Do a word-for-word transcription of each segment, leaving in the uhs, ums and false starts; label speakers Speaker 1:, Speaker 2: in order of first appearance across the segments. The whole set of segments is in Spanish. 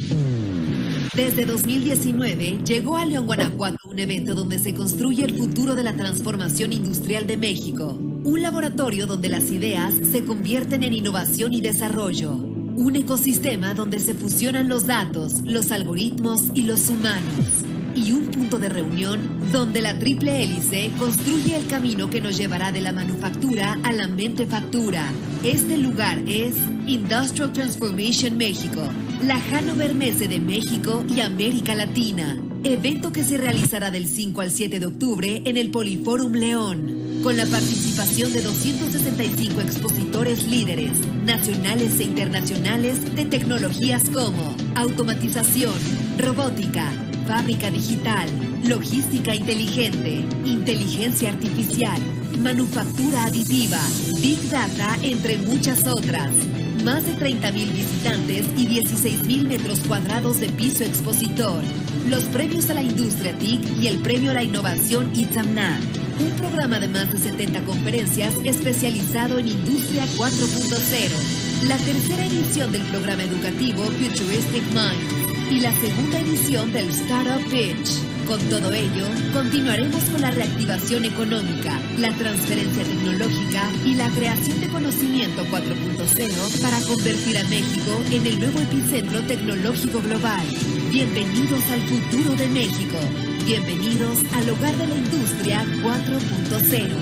Speaker 1: Desde dos mil diecinueve llegó a León, Guanajuato, un evento donde se construye el futuro de la transformación industrial de México. Un laboratorio donde las ideas se convierten en innovación y desarrollo. Un ecosistema donde se fusionan los datos, los algoritmos y los humanos. Y un punto de reunión donde la triple hélice construye el camino que nos llevará de la manufactura a la mentefactura. Este lugar es Industrial Transformation México, la Hannover Messe de México y América Latina. Evento que se realizará del cinco al siete de octubre en el Poliforum León, con la participación de doscientos sesenta y cinco expositores líderes, nacionales e internacionales de tecnologías como automatización, robótica, fábrica digital, logística inteligente, inteligencia artificial, manufactura aditiva, Big Data, entre muchas otras. Más de treinta mil visitantes y dieciséis mil metros cuadrados de piso expositor. Los premios a la industria T I C y el premio a la innovación Itzamna. Un programa de más de setenta conferencias especializado en Industria cuatro punto cero. La tercera edición del programa educativo Futuristic Minds. Y la segunda edición del Startup Pitch. Con todo ello, continuaremos con la reactivación económica, la transferencia tecnológica y la creación de conocimiento cuatro punto cero para convertir a México en el nuevo epicentro tecnológico global. Bienvenidos al futuro de México. Bienvenidos al hogar de la industria cuatro punto cero.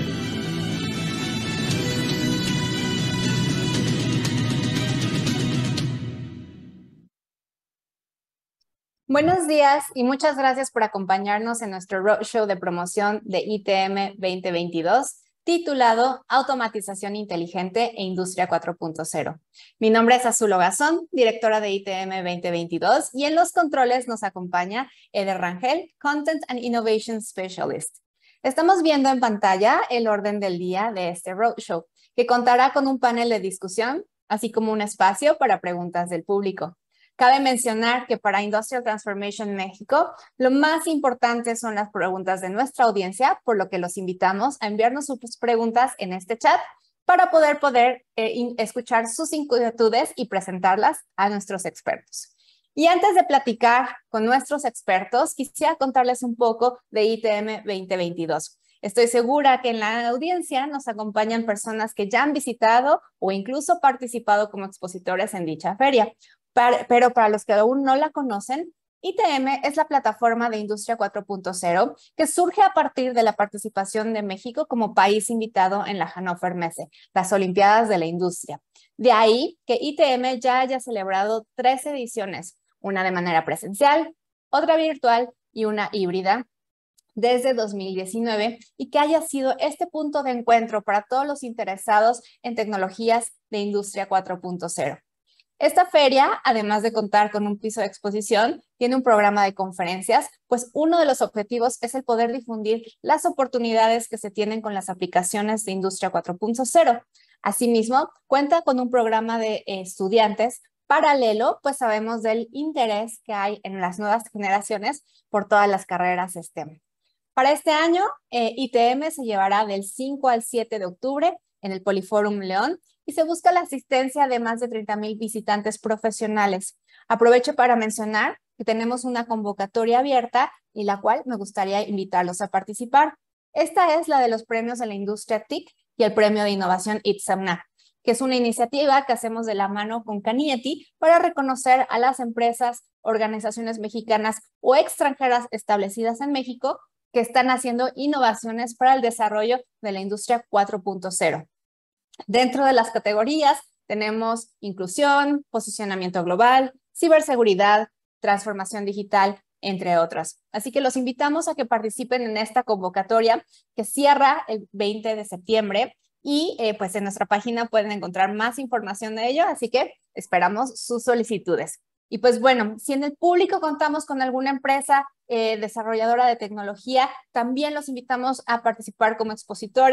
Speaker 2: Buenos días y muchas gracias por acompañarnos en nuestro roadshow de promoción de I T M veinte veintidós, titulado Automatización Inteligente e Industria cuatro punto cero. Mi nombre es Azul Ogazón, directora de I T M veinte veintidós, y en los controles nos acompaña Eder Rangel, Content and Innovation Specialist. Estamos viendo en pantalla el orden del día de este roadshow, que contará con un panel de discusión, así como un espacio para preguntas del público. Cabe mencionar que para Industrial Transformation México, lo más importante son las preguntas de nuestra audiencia, por lo que los invitamos a enviarnos sus preguntas en este chat para poder, poder eh, escuchar sus inquietudes y presentarlas a nuestros expertos. Y antes de platicar con nuestros expertos, quisiera contarles un poco de I T M veinte veintidós. Estoy segura que en la audiencia nos acompañan personas que ya han visitado o incluso participado como expositores en dicha feria. Pero para los que aún no la conocen, I T M es la plataforma de Industria cuatro punto cero que surge a partir de la participación de México como país invitado en la Hannover Messe, las Olimpiadas de la Industria. De ahí que I T M ya haya celebrado tres ediciones, una de manera presencial, otra virtual y una híbrida, desde dos mil diecinueve, y que haya sido este punto de encuentro para todos los interesados en tecnologías de Industria cuatro punto cero. Esta feria, además de contar con un piso de exposición, tiene un programa de conferencias, pues uno de los objetivos es el poder difundir las oportunidades que se tienen con las aplicaciones de Industria cuatro punto cero. Asimismo, cuenta con un programa de estudiantes paralelo, pues sabemos del interés que hay en las nuevas generaciones por todas las carreras STEM. Para este año, eh, I T M se llevará del cinco al siete de octubre en el Poliforum León, y se busca la asistencia de más de treinta mil visitantes profesionales. Aprovecho para mencionar que tenemos una convocatoria abierta y la cual me gustaría invitarlos a participar. Esta es la de los premios de la industria T I C y el premio de innovación Itzamna, que es una iniciativa que hacemos de la mano con Canieti para reconocer a las empresas, organizaciones mexicanas o extranjeras establecidas en México que están haciendo innovaciones para el desarrollo de la industria cuatro punto cero. Dentro de las categorías tenemos inclusión, posicionamiento global, ciberseguridad, transformación digital, entre otras. Así que los invitamos a que participen en esta convocatoria que cierra el veinte de septiembre y eh, pues en nuestra página pueden encontrar más información de ello, así que esperamos sus solicitudes. Y pues bueno, si en el público contamos con alguna empresa eh, desarrolladora de tecnología, también los invitamos a participar como expositores.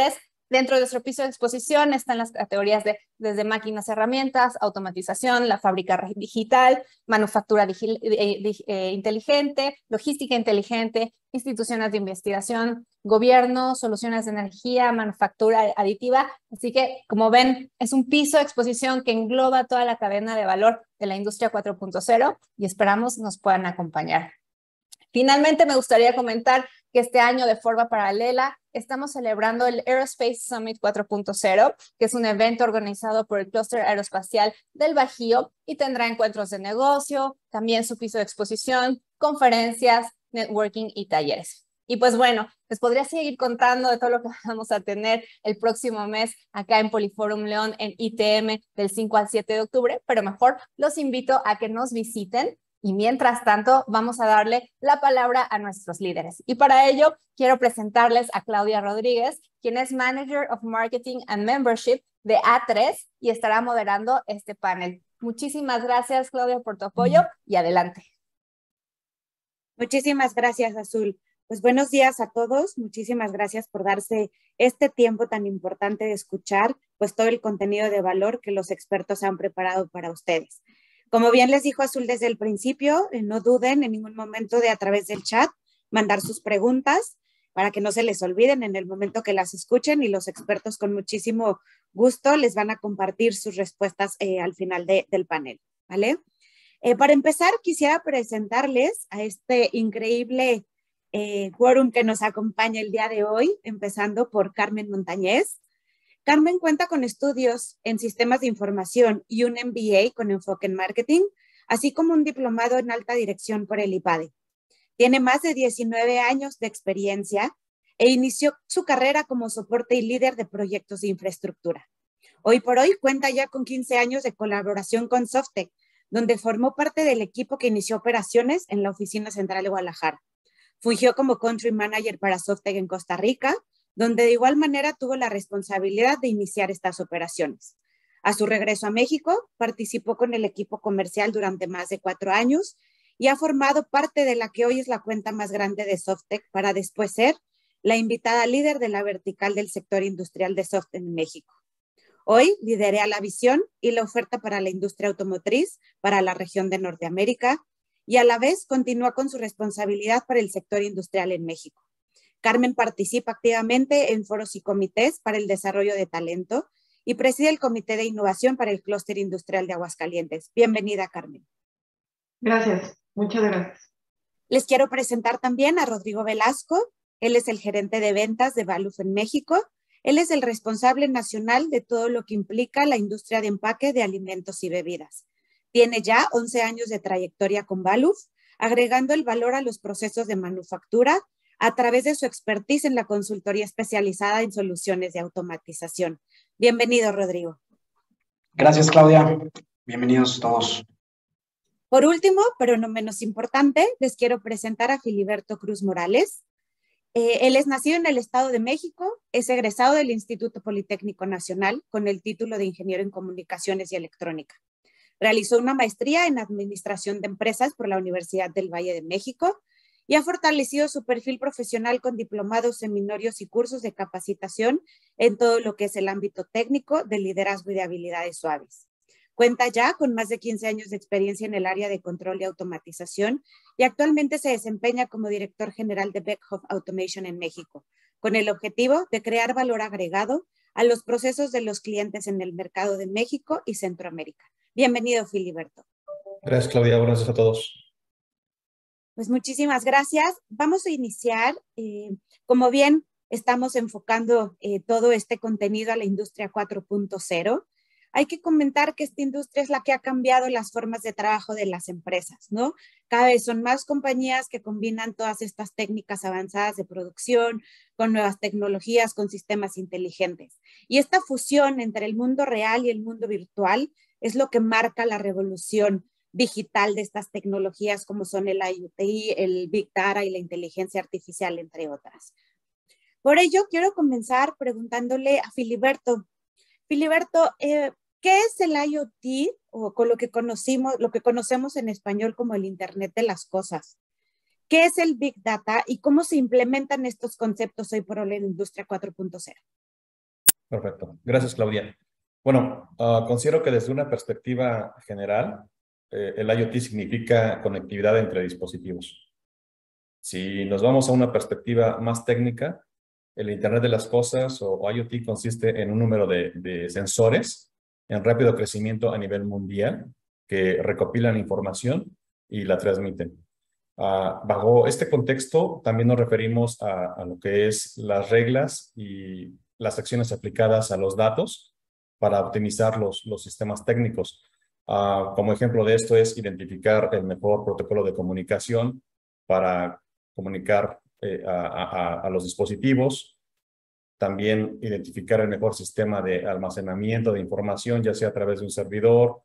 Speaker 2: Dentro de nuestro piso de exposición están las categorías de desde máquinas, herramientas, automatización, la fábrica digital, manufactura digi eh, eh, inteligente, logística inteligente, instituciones de investigación, gobierno, soluciones de energía, manufactura aditiva. Así que, como ven, es un piso de exposición que engloba toda la cadena de valor de la industria cuatro punto cero y esperamos nos puedan acompañar. Finalmente, me gustaría comentar que este año, de forma paralela, estamos celebrando el Aerospace Summit cuatro punto cero, que es un evento organizado por el Clúster Aeroespacial del Bajío y tendrá encuentros de negocio, también su piso de exposición, conferencias, networking y talleres. Y pues bueno, les podría seguir contando de todo lo que vamos a tener el próximo mes acá en Poliforum León en I T M del cinco al siete de octubre, pero mejor los invito a que nos visiten. Y mientras tanto, vamos a darle la palabra a nuestros líderes. Y para ello, quiero presentarles a Claudia Rodríguez, quien es Manager of Marketing and Membership de A tres y estará moderando este panel. Muchísimas gracias, Claudia, por tu apoyo y adelante.
Speaker 3: Muchísimas gracias, Azul. Pues buenos días a todos. Muchísimas gracias por darse este tiempo tan importante de escuchar pues todo el contenido de valor que los expertos han preparado para ustedes. Como bien les dijo Azul desde el principio, eh, no duden en ningún momento de a través del chat mandar sus preguntas para que no se les olviden en el momento que las escuchen y los expertos con muchísimo gusto les van a compartir sus respuestas eh, al final de, del panel, ¿vale? Eh, para empezar, quisiera presentarles a este increíble eh, quórum que nos acompaña el día de hoy, empezando por Carmen Montañez. Carmen cuenta con estudios en sistemas de información y un M B A con enfoque en marketing, así como un diplomado en alta dirección por el I P A D E. Tiene más de diecinueve años de experiencia e inició su carrera como soporte y líder de proyectos de infraestructura. Hoy por hoy cuenta ya con quince años de colaboración con Softec, donde formó parte del equipo que inició operaciones en la oficina central de Guadalajara. Fungió como country manager para Softec en Costa Rica, donde de igual manera tuvo la responsabilidad de iniciar estas operaciones. A su regreso a México, participó con el equipo comercial durante más de cuatro años y ha formado parte de la que hoy es la cuenta más grande de Softec para después ser la invitada líder de la vertical del sector industrial de Softec en México. Hoy liderea la visión y la oferta para la industria automotriz para la región de Norteamérica y a la vez continúa con su responsabilidad para el sector industrial en México. Carmen participa activamente en foros y comités para el desarrollo de talento y preside el Comité de Innovación para el Clúster Industrial de Aguascalientes. Bienvenida, Carmen.
Speaker 4: Gracias, muchas gracias.
Speaker 3: Les quiero presentar también a Rodrigo Velasco. Él es el gerente de ventas de Baluf en México. Él es el responsable nacional de todo lo que implica la industria de empaque de alimentos y bebidas. Tiene ya once años de trayectoria con Baluf, agregando el valor a los procesos de manufactura a través de su expertise en la consultoría especializada en soluciones de automatización. Bienvenido, Rodrigo.
Speaker 5: Gracias, Claudia. Bienvenidos todos.
Speaker 3: Por último, pero no menos importante, les quiero presentar a Filiberto Cruz Morales. Eh, él es nacido en el Estado de México, es egresado del Instituto Politécnico Nacional con el título de Ingeniero en Comunicaciones y Electrónica. Realizó una maestría en Administración de Empresas por la Universidad del Valle de México y ha fortalecido su perfil profesional con diplomados, seminarios y cursos de capacitación en todo lo que es el ámbito técnico de liderazgo y de habilidades suaves. Cuenta ya con más de quince años de experiencia en el área de control y automatización y actualmente se desempeña como director general de Beckhoff Automation en México, con el objetivo de crear valor agregado a los procesos de los clientes en el mercado de México y Centroamérica. Bienvenido, Filiberto.
Speaker 6: Gracias, Claudia. Gracias a todos.
Speaker 3: Pues muchísimas gracias. Vamos a iniciar. Eh, como bien estamos enfocando eh, todo este contenido a la industria cuatro punto cero, hay que comentar que esta industria es la que ha cambiado las formas de trabajo de las empresas, ¿no? Cada vez son más compañías que combinan todas estas técnicas avanzadas de producción con nuevas tecnologías, con sistemas inteligentes. Y esta fusión entre el mundo real y el mundo virtual es lo que marca la revolución digital de estas tecnologías como son el I O T, el Big Data y la inteligencia artificial, entre otras. Por ello, quiero comenzar preguntándole a Filiberto. Filiberto, eh, ¿qué es el I O T o con lo que conocimos, lo que conocemos en español como el Internet de las cosas? ¿Qué es el Big Data y cómo se implementan estos conceptos hoy por hoy en la industria cuatro punto cero?
Speaker 6: Perfecto. Gracias, Claudia. Bueno, uh, considero que desde una perspectiva general, eh, el IoT significa conectividad entre dispositivos. Si nos vamos a una perspectiva más técnica, el Internet de las Cosas o, o IoT consiste en un número de, de sensores en rápido crecimiento a nivel mundial que recopilan información y la transmiten. Uh, bajo este contexto, también nos referimos a, a lo que es las reglas y las acciones aplicadas a los datos para optimizar los, los sistemas técnicos. Uh, como ejemplo de esto es identificar el mejor protocolo de comunicación para comunicar eh, a, a, a los dispositivos, también identificar el mejor sistema de almacenamiento de información, ya sea a través de un servidor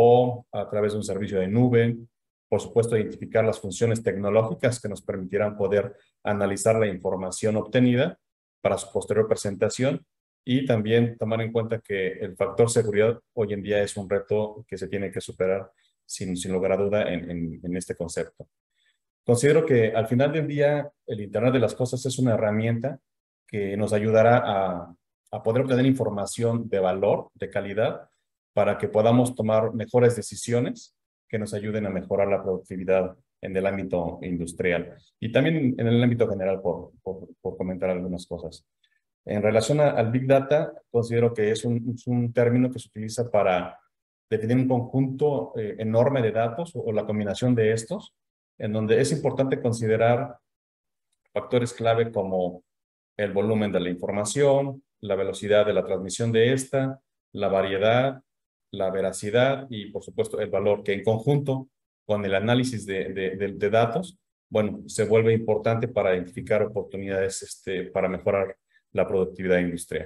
Speaker 6: o a través de un servicio de nube. Por supuesto, identificar las funciones tecnológicas que nos permitirán poder analizar la información obtenida para su posterior presentación y también tomar en cuenta que el factor seguridad hoy en día es un reto que se tiene que superar sin, sin lugar a duda en, en, en este concepto. Considero que al final del día el Internet de las Cosas es una herramienta que nos ayudará a, a poder obtener información de valor, de calidad, para que podamos tomar mejores decisiones que nos ayuden a mejorar la productividad en el ámbito industrial y también en el ámbito general, por, por, por comentar algunas cosas. En relación a, al Big Data, considero que es un, es un término que se utiliza para definir un conjunto eh, enorme de datos o, o la combinación de estos, en donde es importante considerar factores clave como el volumen de la información, la velocidad de la transmisión de esta, la variedad, la veracidad y, por supuesto, el valor que en conjunto con el análisis de, de, de, de datos, bueno, se vuelve importante para identificar oportunidades este, para mejorar la productividad industrial.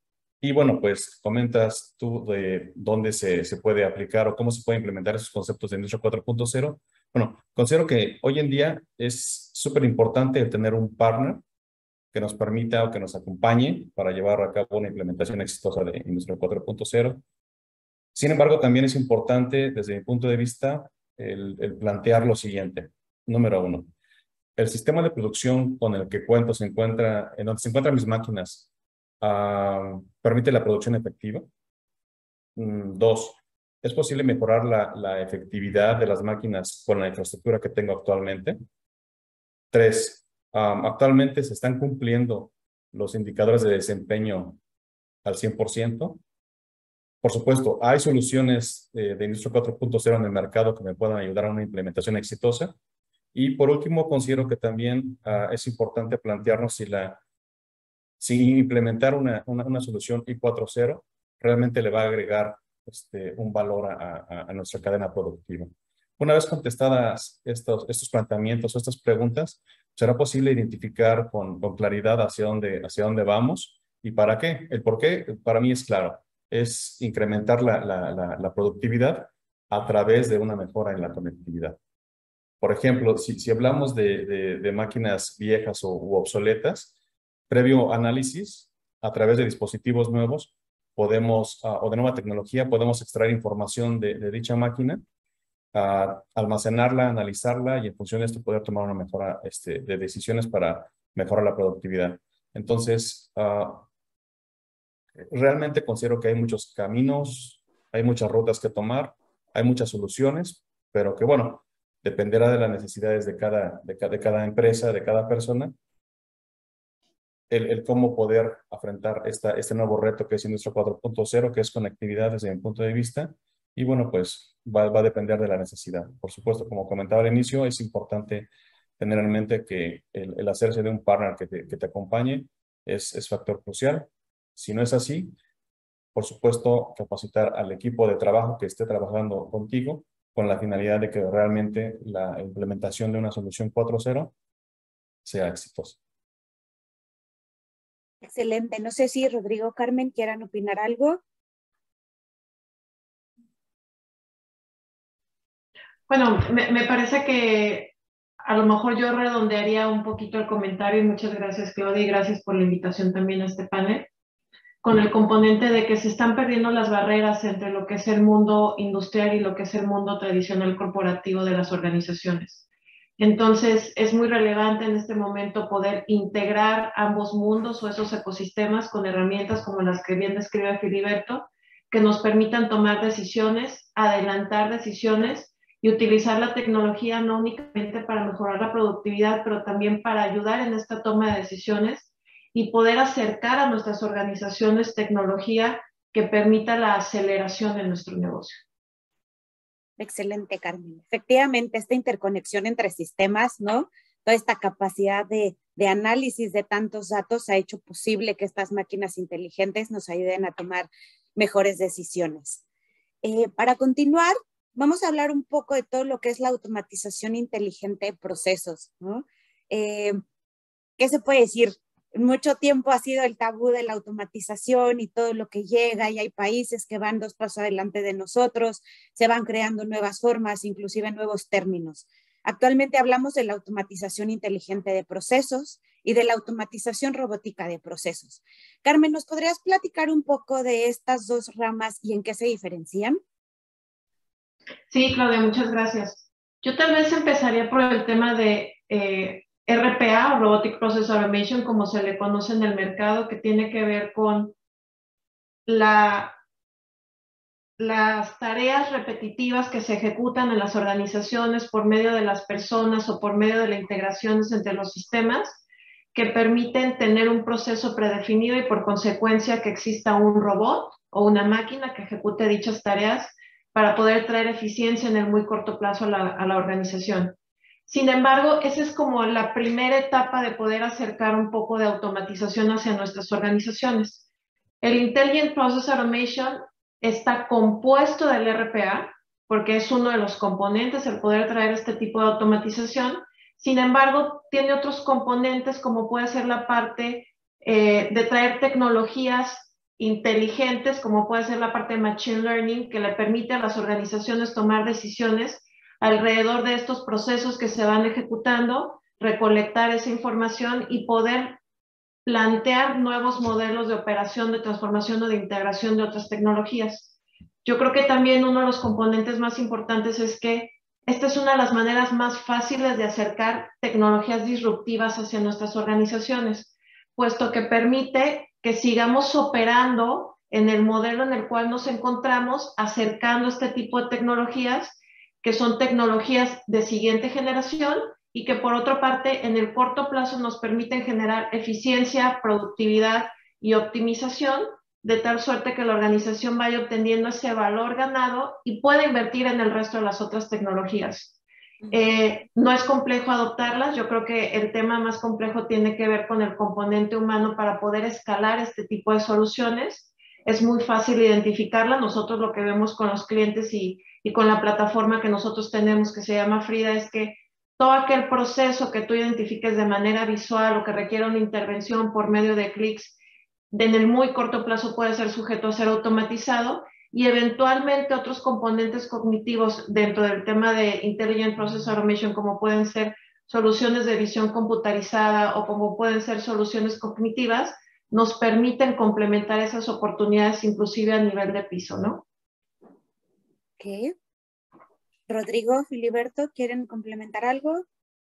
Speaker 6: Y bueno, pues comentas tú de dónde se, se puede aplicar o cómo se puede implementar esos conceptos de Industria cuatro punto cero. Bueno, considero que hoy en día es súper importante tener un partner que nos permita o que nos acompañe para llevar a cabo una implementación exitosa de Industria cuatro punto cero. Sin embargo, también es importante, desde mi punto de vista, el, el plantear lo siguiente. Número uno, el sistema de producción con el que cuento se encuentra, en donde se encuentran mis máquinas, uh, permite la producción efectiva. Mm, dos, ¿es posible mejorar la, la efectividad de las máquinas con la infraestructura que tengo actualmente? Tres, um, actualmente se están cumpliendo los indicadores de desempeño al cien por ciento. Por supuesto, hay soluciones eh, de Industria cuatro punto cero en el mercado que me puedan ayudar a una implementación exitosa. Y por último, considero que también uh, es importante plantearnos si, la, si implementar una, una, una solución I cuatro punto cero realmente le va a agregar este, un valor a, a, a nuestra cadena productiva. Una vez contestadas estos, estos planteamientos o estas preguntas, será posible identificar con, con claridad hacia dónde, hacia dónde vamos y para qué. El por qué, para mí es claro. Es incrementar la, la, la, la productividad a través de una mejora en la conectividad. Por ejemplo, si, si hablamos de, de, de máquinas viejas o u obsoletas, previo análisis, a través de dispositivos nuevos, podemos, uh, o de nueva tecnología, podemos extraer información de, de dicha máquina, uh, almacenarla, analizarla y en función de esto poder tomar una mejora este, de decisiones para mejorar la productividad. Entonces, uh, realmente considero que hay muchos caminos, hay muchas rutas que tomar, hay muchas soluciones, pero que bueno, dependerá de las necesidades de cada, de cada, de cada empresa, de cada persona, el, el cómo poder afrontar esta, este nuevo reto que es Industria cuatro punto cero, que es conectividad desde mi punto de vista, y bueno, pues va, va a depender de la necesidad. Por supuesto, como comentaba al inicio, es importante tener en mente que el, el hacerse de un partner que te, que te acompañe es, es factor crucial. Si no es así, por supuesto, capacitar al equipo de trabajo que esté trabajando contigo con la finalidad de que realmente la implementación de una solución cuatro punto cero sea exitosa.
Speaker 3: Excelente. No sé si Rodrigo o Carmen quieran opinar algo.
Speaker 4: Bueno, me, me parece que a lo mejor yo redondearía un poquito el comentario y muchas gracias, Claudia, y gracias por la invitación también a este panel, con el componente de que se están perdiendo las barreras entre lo que es el mundo industrial y lo que es el mundo tradicional corporativo de las organizaciones. Entonces, es muy relevante en este momento poder integrar ambos mundos o esos ecosistemas con herramientas como las que bien describe Filiberto, que nos permitan tomar decisiones, adelantar decisiones y utilizar la tecnología no únicamente para mejorar la productividad, pero también para ayudar en esta toma de decisiones y poder acercar a nuestras organizaciones tecnología que permita la aceleración de nuestro negocio.
Speaker 3: Excelente, Carmen. Efectivamente, esta interconexión entre sistemas, ¿no? Toda esta capacidad de, de análisis de tantos datos ha hecho posible que estas máquinas inteligentes nos ayuden a tomar mejores decisiones. Eh, para continuar, vamos a hablar un poco de todo lo que es la automatización inteligente de procesos, ¿no? Eh, ¿Qué se puede decir? Mucho tiempo ha sido el tabú de la automatización y todo lo que llega, y hay países que van dos pasos adelante de nosotros, se van creando nuevas formas, inclusive nuevos términos. Actualmente hablamos de la automatización inteligente de procesos y de la automatización robótica de procesos. Carmen, ¿nos podrías platicar un poco de estas dos ramas y en qué se diferencian?
Speaker 4: Sí, Claudia, muchas gracias. Yo tal vez empezaría por el tema de eh, R P A, o Robotic Process Automation, como se le conoce en el mercado, que tiene que ver con la, las tareas repetitivas que se ejecutan en las organizaciones por medio de las personas o por medio de las integraciones entre los sistemas, que permiten tener un proceso predefinido y por consecuencia que exista un robot o una máquina que ejecute dichas tareas para poder traer eficiencia en el muy corto plazo a la, a la organización. Sin embargo, esa es como la primera etapa de poder acercar un poco de automatización hacia nuestras organizaciones. El Intelligent Process Automation está compuesto del R P A, porque es uno de los componentes el poder traer este tipo de automatización. Sin embargo, tiene otros componentes como puede ser la parte eh, de traer tecnologías inteligentes, como puede ser la parte de Machine Learning, que le permite a las organizaciones tomar decisiones alrededor de estos procesos que se van ejecutando, recolectar esa información y poder plantear nuevos modelos de operación, de transformación o de integración de otras tecnologías. Yo creo que también uno de los componentes más importantes es que esta es una de las maneras más fáciles de acercar tecnologías disruptivas hacia nuestras organizaciones, puesto que permite que sigamos operando en el modelo en el cual nos encontramos, acercando este tipo de tecnologías que son tecnologías de siguiente generación y que por otra parte en el corto plazo nos permiten generar eficiencia, productividad y optimización, de tal suerte que la organización vaya obteniendo ese valor ganado y pueda invertir en el resto de las otras tecnologías. Eh, no es complejo adoptarlas, yo creo que el tema más complejo tiene que ver con el componente humano para poder escalar este tipo de soluciones. Es muy fácil identificarla, nosotros lo que vemos con los clientes y y con la plataforma que nosotros tenemos que se llama Frida es que todo aquel proceso que tú identifiques de manera visual o que requiera una intervención por medio de clics, en el muy corto plazo puede ser sujeto a ser automatizado y eventualmente otros componentes cognitivos dentro del tema de Intelligent Process Automation, como pueden ser soluciones de visión computarizada o como pueden ser soluciones cognitivas, nos permiten complementar esas oportunidades inclusive a nivel de piso, ¿no?
Speaker 3: Ok. Rodrigo, Filiberto, ¿quieren complementar algo?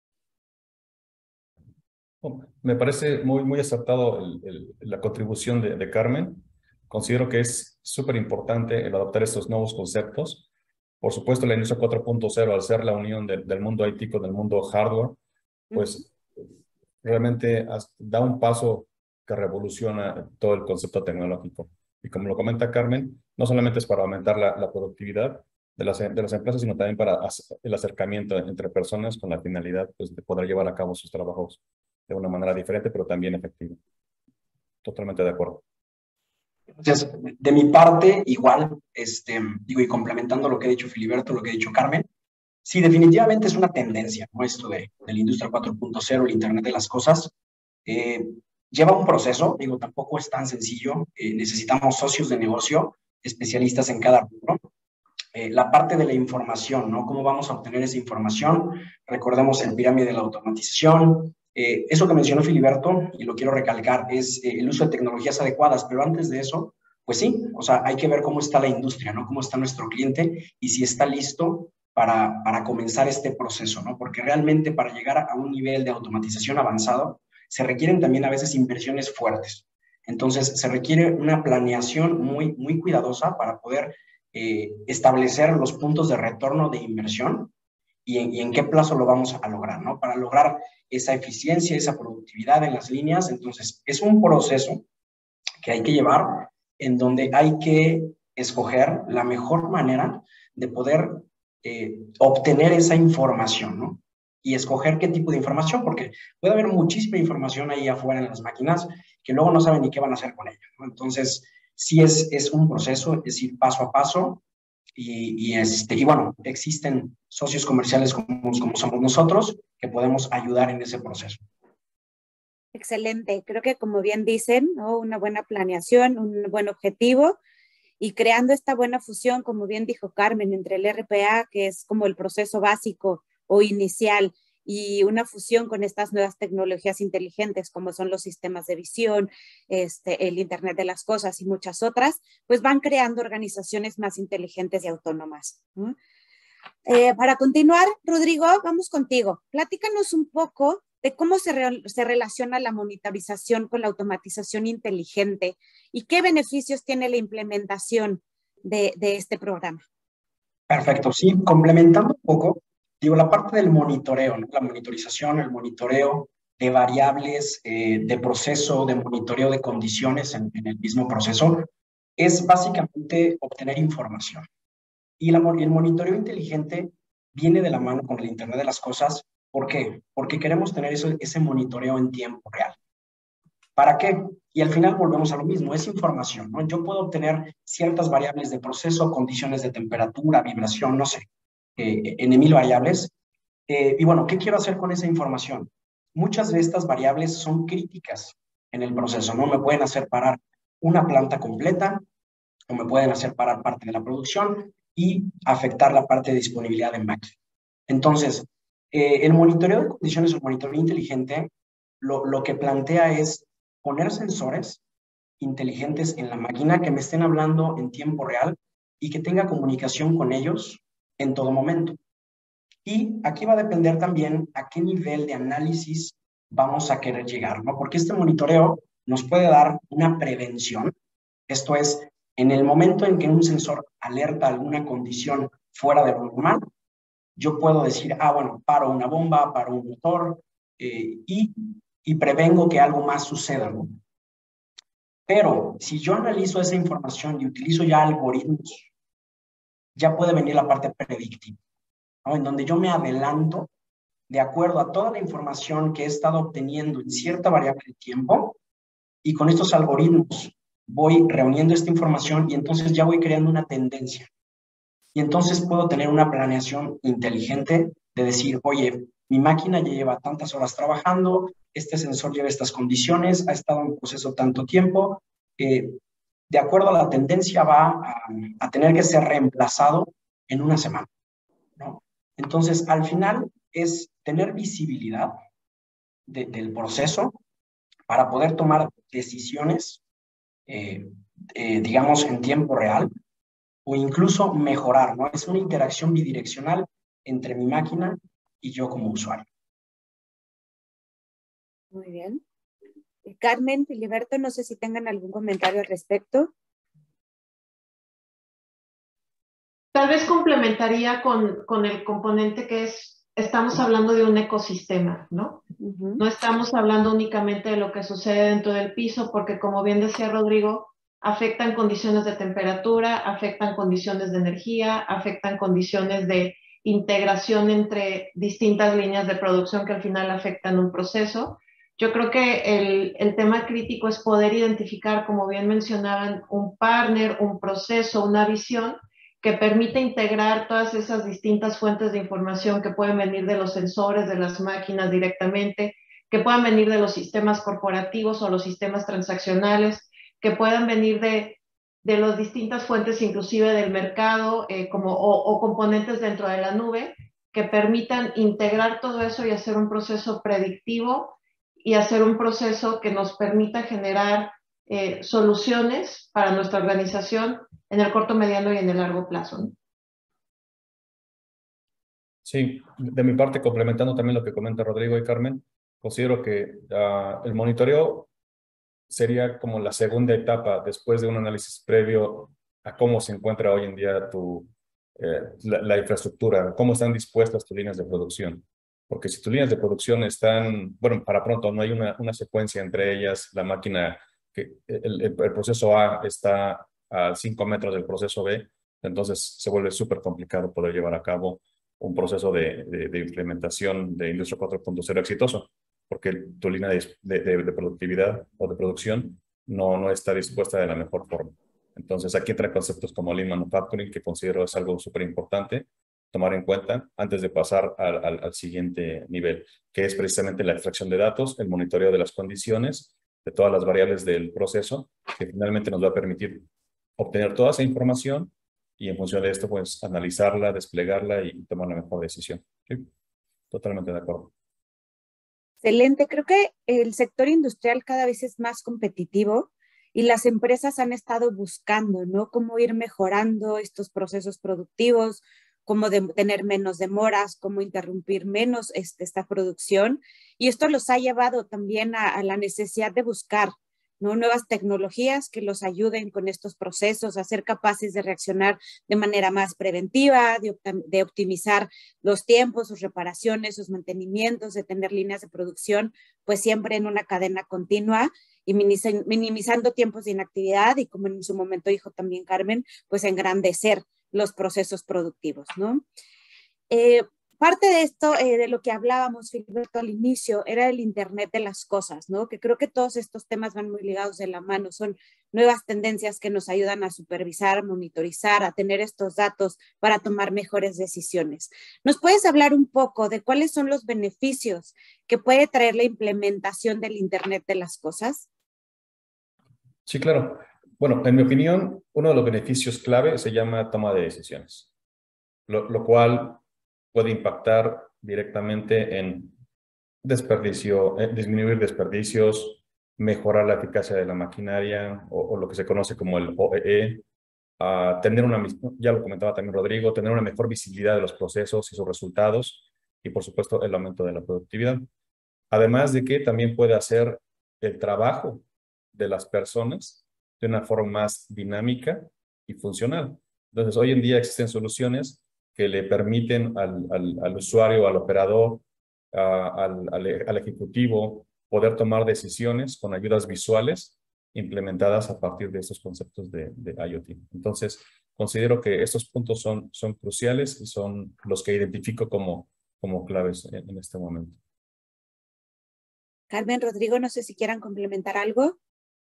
Speaker 6: Me parece muy, muy acertado el, el, la contribución de, de Carmen. Considero que es súper importante el adoptar estos nuevos conceptos. Por supuesto, la industria cuatro punto cero, al ser la unión de, del mundo I T con el mundo hardware, pues uh-huh. realmente da un paso que revoluciona todo el concepto tecnológico. Y como lo comenta Carmen, no solamente es para aumentar la, la productividad de las, de las empresas, sino también para el acercamiento entre personas con la finalidad pues, de poder llevar a cabo sus trabajos de una manera diferente, pero también efectiva. Totalmente de acuerdo.
Speaker 5: Entonces, de mi parte, igual, este, digo, y complementando lo que ha dicho Filiberto, lo que ha dicho Carmen, sí, definitivamente es una tendencia, ¿no? Esto de, de la industria cuatro punto cero, el Internet de las cosas. Eh, lleva un proceso, digo, tampoco es tan sencillo. Eh, necesitamos socios de negocio, especialistas en cada rubro. Eh, la parte de la información, ¿no? ¿Cómo vamos a obtener esa información? Recordemos el pirámide de la automatización. Eh, eso que mencionó Filiberto, y lo quiero recalcar, es eh, el uso de tecnologías adecuadas, pero antes de eso, pues sí, o sea, hay que ver cómo está la industria, ¿no? Cómo está nuestro cliente y si está listo para, para comenzar este proceso, ¿no? Porque realmente para llegar a un nivel de automatización avanzado se requieren también a veces inversiones fuertes. Entonces, se requiere una planeación muy, muy cuidadosa para poder eh, establecer los puntos de retorno de inversión y en, y en qué plazo lo vamos a lograr, ¿no? Para lograr esa eficiencia, esa productividad en las líneas. Entonces, es un proceso que hay que llevar en donde hay que escoger la mejor manera de poder eh, obtener esa información, ¿no? Y escoger qué tipo de información, porque puede haber muchísima información ahí afuera en las máquinas que luego no saben ni qué van a hacer con ella, ¿no? Entonces, sí es, es un proceso, es ir paso a paso y, y, este, y bueno, existen socios comerciales como, como somos nosotros que podemos ayudar en ese proceso.
Speaker 3: Excelente. Creo que como bien dicen, ¿no? Una buena planeación, un buen objetivo y creando esta buena fusión, como bien dijo Carmen, entre el R P A, que es como el proceso básico o inicial, y una fusión con estas nuevas tecnologías inteligentes como son los sistemas de visión, este, el Internet de las cosas y muchas otras, pues van creando organizaciones más inteligentes y autónomas, ¿no? Eh, para continuar, Rodrigo, vamos contigo. Platícanos un poco de cómo se, re se relaciona la monitorización con la automatización inteligente y qué beneficios tiene la implementación de, de este programa.
Speaker 5: Perfecto, sí, complementando un poco, digo, la parte del monitoreo, ¿no? La monitorización, el monitoreo de variables, eh, de proceso, de monitoreo de condiciones en, en el mismo proceso, es básicamente obtener información. Y la, el monitoreo inteligente viene de la mano con el Internet de las Cosas. ¿Por qué? Porque queremos tener eso, ese monitoreo en tiempo real. ¿Para qué? Y al final volvemos a lo mismo, es información, ¿no? Yo puedo obtener ciertas variables de proceso, condiciones de temperatura, vibración, no sé, eh, en mil variables. Eh, y bueno, ¿qué quiero hacer con esa información? Muchas de estas variables son críticas en el proceso, ¿no? Me pueden hacer parar una planta completa o me pueden hacer parar parte de la producción y afectar la parte de disponibilidad de máquina. Entonces, eh, el monitoreo de condiciones o el monitoreo inteligente lo, lo que plantea es poner sensores inteligentes en la máquina que me estén hablando en tiempo real y que tenga comunicación con ellos en todo momento. Y aquí va a depender también a qué nivel de análisis vamos a querer llegar, ¿no? Porque este monitoreo nos puede dar una prevención. Esto es, en el momento en que un sensor alerta alguna condición fuera de lo normal, yo puedo decir, ah, bueno, paro una bomba, paro un motor eh, y, y prevengo que algo más suceda, ¿no? Pero si yo analizo esa información y utilizo ya algoritmos, ya puede venir la parte predictiva, ¿no? En donde yo me adelanto de acuerdo a toda la información que he estado obteniendo en cierta variable de tiempo y con estos algoritmos voy reuniendo esta información y entonces ya voy creando una tendencia. Y entonces puedo tener una planeación inteligente de decir, oye, mi máquina ya lleva tantas horas trabajando, este sensor lleva estas condiciones, ha estado en proceso tanto tiempo, eh, de acuerdo a la tendencia va a, a tener que ser reemplazado en una semana, ¿no? Entonces, al final es tener visibilidad de, del proceso para poder tomar decisiones, eh, eh, digamos, en tiempo real, o incluso mejorar, ¿no? Es una interacción bidireccional entre mi máquina y yo como usuario.
Speaker 3: Muy bien. Carmen, Filiberto, no sé si tengan algún comentario al respecto.
Speaker 4: Tal vez complementaría con, con el componente que es, estamos hablando de un ecosistema, ¿no? Uh-huh. No estamos hablando únicamente de lo que sucede dentro del piso, porque como bien decía Rodrigo, afectan condiciones de temperatura, afectan condiciones de energía, afectan condiciones de integración entre distintas líneas de producción que al final afectan un proceso. Yo creo que el, el tema crítico es poder identificar, como bien mencionaban, un partner, un proceso, una visión que permite integrar todas esas distintas fuentes de información que pueden venir de los sensores, de las máquinas directamente, que puedan venir de los sistemas corporativos o los sistemas transaccionales, que puedan venir de, de las distintas fuentes, inclusive del mercado, eh, como, o, o componentes dentro de la nube, que permitan integrar todo eso y hacer un proceso predictivo y hacer un proceso que nos permita generar eh, soluciones para nuestra organización en el corto, mediano y en el largo plazo, ¿no?
Speaker 6: Sí, de mi parte, complementando también lo que comenta Rodrigo y Carmen, considero que uh, el monitoreo sería como la segunda etapa después de un análisis previo a cómo se encuentra hoy en día tu, eh, la, la infraestructura, cómo están dispuestas tus líneas de producción. Porque si tus líneas de producción están, bueno, para pronto no hay una, una secuencia entre ellas, la máquina, que el, el, el proceso A está a cinco metros del proceso B, entonces se vuelve súper complicado poder llevar a cabo un proceso de, de, de implementación de Industria cuatro punto cero exitoso, porque tu línea de, de, de productividad o de producción no, no está dispuesta de la mejor forma. Entonces aquí entran conceptos como Lean Manufacturing, que considero es algo súper importante tomar en cuenta antes de pasar al, al, al siguiente nivel, que es precisamente la extracción de datos, el monitoreo de las condiciones, de todas las variables del proceso, que finalmente nos va a permitir obtener toda esa información y en función de esto, pues, analizarla, desplegarla y tomar la mejor decisión. ¿Sí? Totalmente de acuerdo.
Speaker 3: Excelente. Creo que el sector industrial cada vez es más competitivo y las empresas han estado buscando, ¿no? Cómo ir mejorando estos procesos productivos, cómo de, tener menos demoras, cómo interrumpir menos este, esta producción. Y esto los ha llevado también a, a la necesidad de buscar, ¿no? Nuevas tecnologías que los ayuden con estos procesos, a ser capaces de reaccionar de manera más preventiva, de, de optimizar los tiempos, sus reparaciones, sus mantenimientos, de tener líneas de producción, pues siempre en una cadena continua y minimizando tiempos de inactividad y, como en su momento dijo también Carmen, pues engrandecer los procesos productivos, ¿no? Eh, Parte de esto, eh, de lo que hablábamos, Filiberto, al inicio, era el Internet de las cosas, ¿no? Que creo que todos estos temas van muy ligados de la mano, son nuevas tendencias que nos ayudan a supervisar, a monitorizar, a tener estos datos para tomar mejores decisiones. ¿Nos puedes hablar un poco de cuáles son los beneficios que puede traer la implementación del Internet de las cosas?
Speaker 6: Sí, claro. Bueno, en mi opinión, uno de los beneficios clave se llama toma de decisiones, lo, lo cual puede impactar directamente en desperdicio, eh, disminuir desperdicios, mejorar la eficacia de la maquinaria o, o lo que se conoce como el O E E, uh, tener una, ya lo comentaba también Rodrigo, tener una mejor visibilidad de los procesos y sus resultados y, por supuesto, el aumento de la productividad. Además de que también puede hacer el trabajo de las personas de una forma más dinámica y funcional. Entonces, hoy en día existen soluciones que le permiten al, al, al usuario, al operador, uh, al, al, al ejecutivo, poder tomar decisiones con ayudas visuales implementadas a partir de estos conceptos de, de IoT. Entonces, considero que estos puntos son, son cruciales y son los que identifico como, como claves en, en este momento.
Speaker 3: Carmen, Rodrigo, no sé si quieran complementar algo.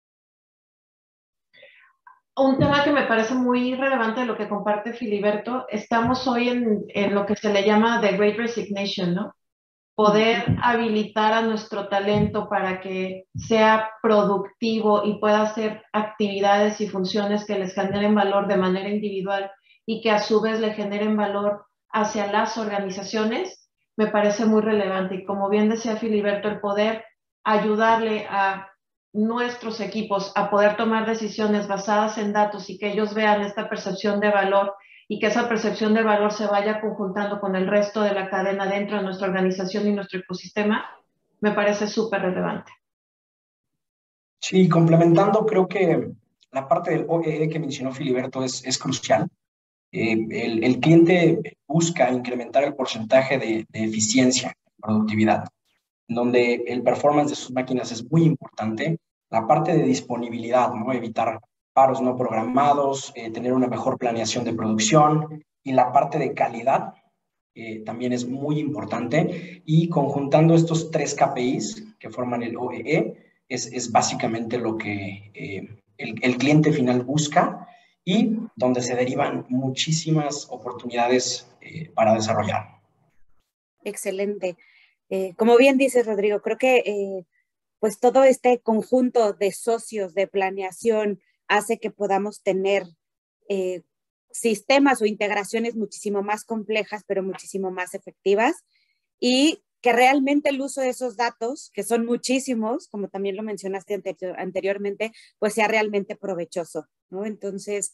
Speaker 4: Un tema que me parece muy relevante de lo que comparte Filiberto, estamos hoy en, en lo que se le llama The Great Resignation, ¿no? Poder habilitar a nuestro talento para que sea productivo y pueda hacer actividades y funciones que les generen valor de manera individual y que a su vez le generen valor hacia las organizaciones, me parece muy relevante. Y como bien decía Filiberto, el poder ayudarle a nuestros equipos a poder tomar decisiones basadas en datos y que ellos vean esta percepción de valor y que esa percepción de valor se vaya conjuntando con el resto de la cadena dentro de nuestra organización y nuestro ecosistema, me parece súper relevante.
Speaker 5: Sí, complementando, creo que la parte del O E E que mencionó Filiberto es, es crucial. Eh, el, el cliente busca incrementar el porcentaje de, de eficiencia, productividad, donde el performance de sus máquinas es muy importante. La parte de disponibilidad, ¿no? Evitar paros no programados, eh, tener una mejor planeación de producción, y la parte de calidad eh, también es muy importante. Y conjuntando estos tres K P Is que forman el O E E, es, es básicamente lo que eh, el, el cliente final busca y donde se derivan muchísimas oportunidades eh, para desarrollar.
Speaker 3: Excelente. Eh, como bien dices, Rodrigo, creo que eh, pues todo este conjunto de socios de planeación hace que podamos tener eh, sistemas o integraciones muchísimo más complejas, pero muchísimo más efectivas, y que realmente el uso de esos datos, que son muchísimos, como también lo mencionaste anterior, anteriormente, pues sea realmente provechoso, ¿no? Entonces,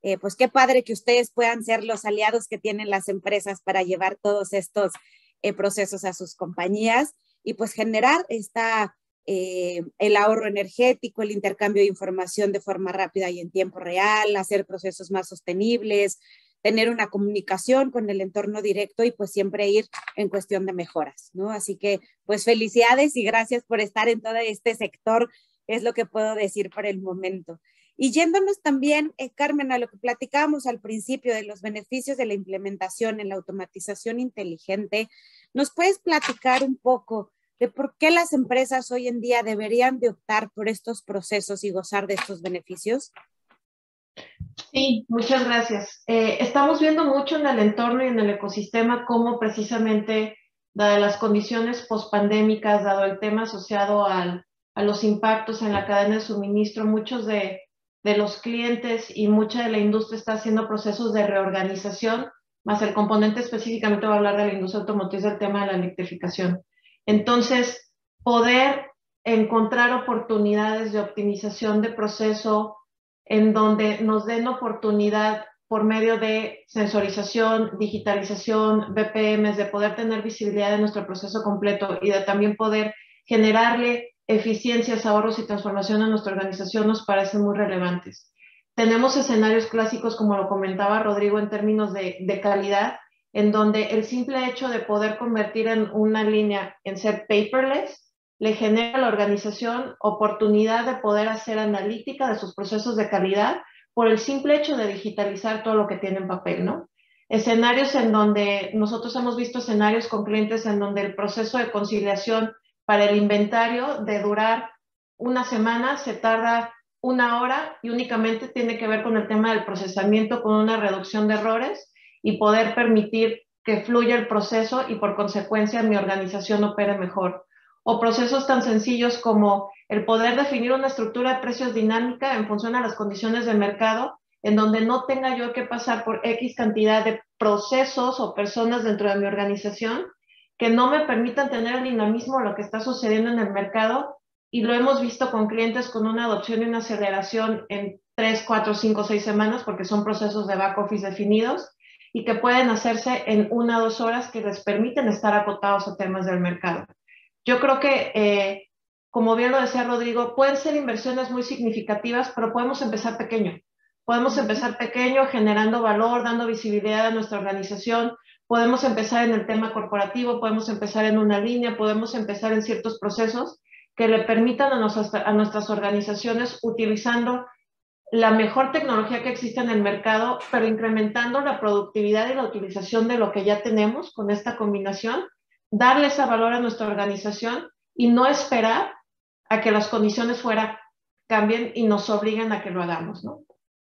Speaker 3: eh, pues qué padre que ustedes puedan ser los aliados que tienen las empresas para llevar todos estos eh, procesos a sus compañías y pues generar esta, eh, el ahorro energético, el intercambio de información de forma rápida y en tiempo real, hacer procesos más sostenibles, tener una comunicación con el entorno directo y pues siempre ir en cuestión de mejoras, ¿no? Así que pues felicidades y gracias por estar en todo este sector, es lo que puedo decir por el momento. Y yéndonos también, eh, Carmen, a lo que platicábamos al principio de los beneficios de la implementación en la automatización inteligente, ¿nos puedes platicar un poco de por qué las empresas hoy en día deberían de optar por estos procesos y gozar de estos beneficios?
Speaker 4: Sí, muchas gracias. Eh, estamos viendo mucho en el entorno y en el ecosistema cómo precisamente, dadas las condiciones pospandémicas, dado el tema asociado al, a los impactos en la cadena de suministro, muchos de, de los clientes y mucha de la industria está haciendo procesos de reorganización, más el componente específicamente va a hablar de la industria automotriz del tema de la electrificación. Entonces, poder encontrar oportunidades de optimización de proceso en donde nos den oportunidad por medio de sensorización, digitalización, B P Ms, de poder tener visibilidad de nuestro proceso completo y de también poder generarle eficiencias, ahorros y transformación a nuestra organización nos parecen muy relevantes. Tenemos escenarios clásicos, como lo comentaba Rodrigo, en términos de, de calidad, en donde el simple hecho de poder convertir en una línea en ser paperless le genera a la organización oportunidad de poder hacer analítica de sus procesos de calidad por el simple hecho de digitalizar todo lo que tiene en papel, ¿no? Escenarios en donde nosotros hemos visto escenarios con clientes en donde el proceso de conciliación para el inventario de durar una semana se tarda una hora y únicamente tiene que ver con el tema del procesamiento, con una reducción de errores y poder permitir que fluya el proceso y por consecuencia mi organización opere mejor. O procesos tan sencillos como el poder definir una estructura de precios dinámica en función a las condiciones de mercado, en donde no tenga yo que pasar por X cantidad de procesos o personas dentro de mi organización que no me permitan tener el dinamismo de lo que está sucediendo en el mercado, y lo hemos visto con clientes con una adopción y una aceleración en tres, cuatro, cinco, seis semanas, porque son procesos de back office definidos y que pueden hacerse en una o dos horas que les permiten estar acotados a temas del mercado. Yo creo que, eh, como bien lo decía Rodrigo, pueden ser inversiones muy significativas, pero podemos empezar pequeño. Podemos empezar pequeño, generando valor, dando visibilidad a nuestra organización. Podemos empezar en el tema corporativo, podemos empezar en una línea, podemos empezar en ciertos procesos que le permitan a nuestras, a nuestras organizaciones, utilizando la mejor tecnología que existe en el mercado, pero incrementando la productividad y la utilización de lo que ya tenemos con esta combinación, darle ese valor a nuestra organización y no esperar a que las condiciones fuera cambien y nos obliguen a que lo hagamos, ¿no?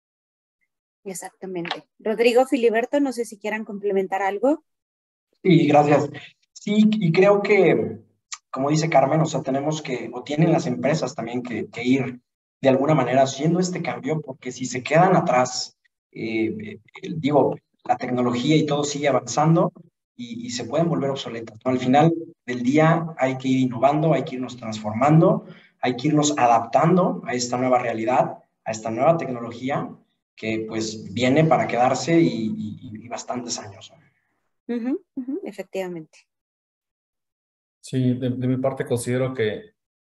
Speaker 3: Exactamente. Rodrigo, Filiberto, no sé si quieran complementar algo.
Speaker 5: Sí, gracias. Sí, y creo que, como dice Carmen, o sea, tenemos que, o tienen las empresas también que, que ir de alguna manera haciendo este cambio, porque si se quedan atrás, eh, eh, digo, la tecnología y todo sigue avanzando y, y se pueden volver obsoletas, ¿no? Al final del día hay que ir innovando, hay que irnos transformando, hay que irnos adaptando a esta nueva realidad, a esta nueva tecnología que pues viene para quedarse y, y, y bastantes años.
Speaker 3: Uh-huh, uh-huh, efectivamente.
Speaker 6: Sí, de, de mi parte considero que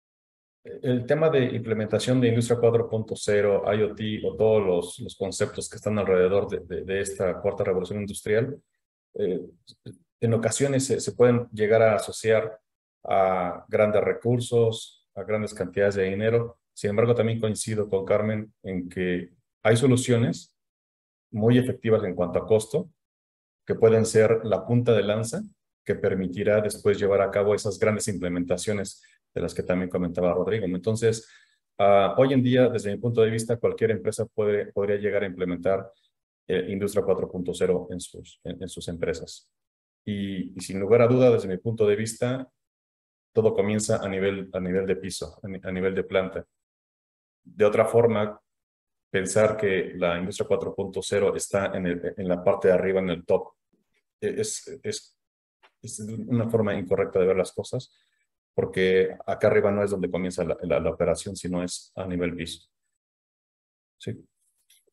Speaker 6: el tema de implementación de Industria cuatro punto cero, IoT o todos los, los conceptos que están alrededor de, de, de esta cuarta revolución industrial, eh, en ocasiones se, se pueden llegar a asociar a grandes recursos, a grandes cantidades de dinero. Sin embargo, también coincido con Carmen en que hay soluciones muy efectivas en cuanto a costo, que pueden ser la punta de lanza, que permitirá después llevar a cabo esas grandes implementaciones de las que también comentaba Rodrigo. Entonces, uh, hoy en día, desde mi punto de vista, cualquier empresa puede, podría llegar a implementar eh, Industria cuatro punto cero en sus, en, en sus empresas. Y, y sin lugar a duda, desde mi punto de vista, todo comienza a nivel, a nivel de piso, a, a nivel de planta. De otra forma, pensar que la Industria cuatro punto cero está en, el, en la parte de arriba, en el top, es, es, es una forma incorrecta de ver las cosas, porque acá arriba no es donde comienza la, la, la operación, sino es a nivel piso. Sí.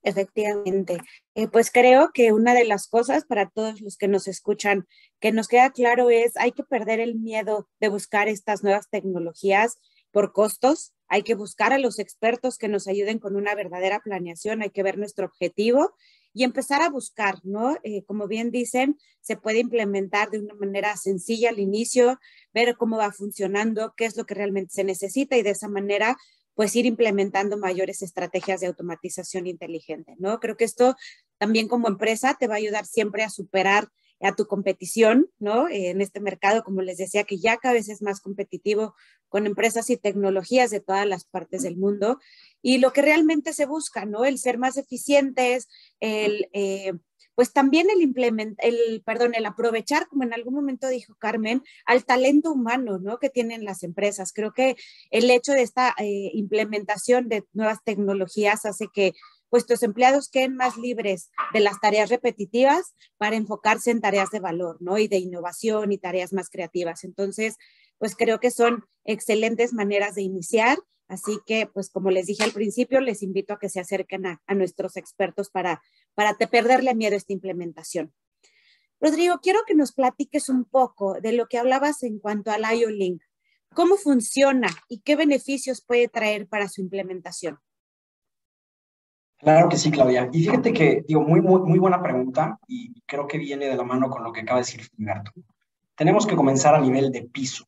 Speaker 3: Efectivamente. Eh, pues creo que una de las cosas para todos los que nos escuchan, que nos queda claro es, hay que perder el miedo de buscar estas nuevas tecnologías por costos. Hay que buscar a los expertos que nos ayuden con una verdadera planeación. Hay que ver nuestro objetivo y empezar a buscar, ¿no? Eh, como bien dicen, se puede implementar de una manera sencilla al inicio, ver cómo va funcionando, qué es lo que realmente se necesita y de esa manera pues ir implementando mayores estrategias de automatización inteligente, ¿no? Creo que esto también como empresa te va a ayudar siempre a superar a tu competición, ¿no? Eh, en este mercado, como les decía, que ya cada vez es más competitivo con empresas y tecnologías de todas las partes del mundo. Y lo que realmente se busca, ¿no? El ser más eficientes, el... Eh, pues también el implementar, el, perdón, el aprovechar, como en algún momento dijo Carmen, al talento humano, ¿no? Que tienen las empresas. Creo que el hecho de esta eh, implementación de nuevas tecnologías hace que pues tus empleados queden más libres de las tareas repetitivas para enfocarse en tareas de valor, ¿no? Y de innovación y tareas más creativas. Entonces, pues creo que son excelentes maneras de iniciar. Así que, pues como les dije al principio, les invito a que se acerquen a, a nuestros expertos para, para te perderle miedo a esta implementación. Rodrigo, quiero que nos platiques un poco de lo que hablabas en cuanto al I O Link. ¿Cómo funciona y qué beneficios puede traer para su implementación?
Speaker 5: Claro que sí, Claudia. Y fíjate que, digo, muy, muy, muy buena pregunta y creo que viene de la mano con lo que acaba de decir Filiberto. Tenemos que comenzar a nivel de piso.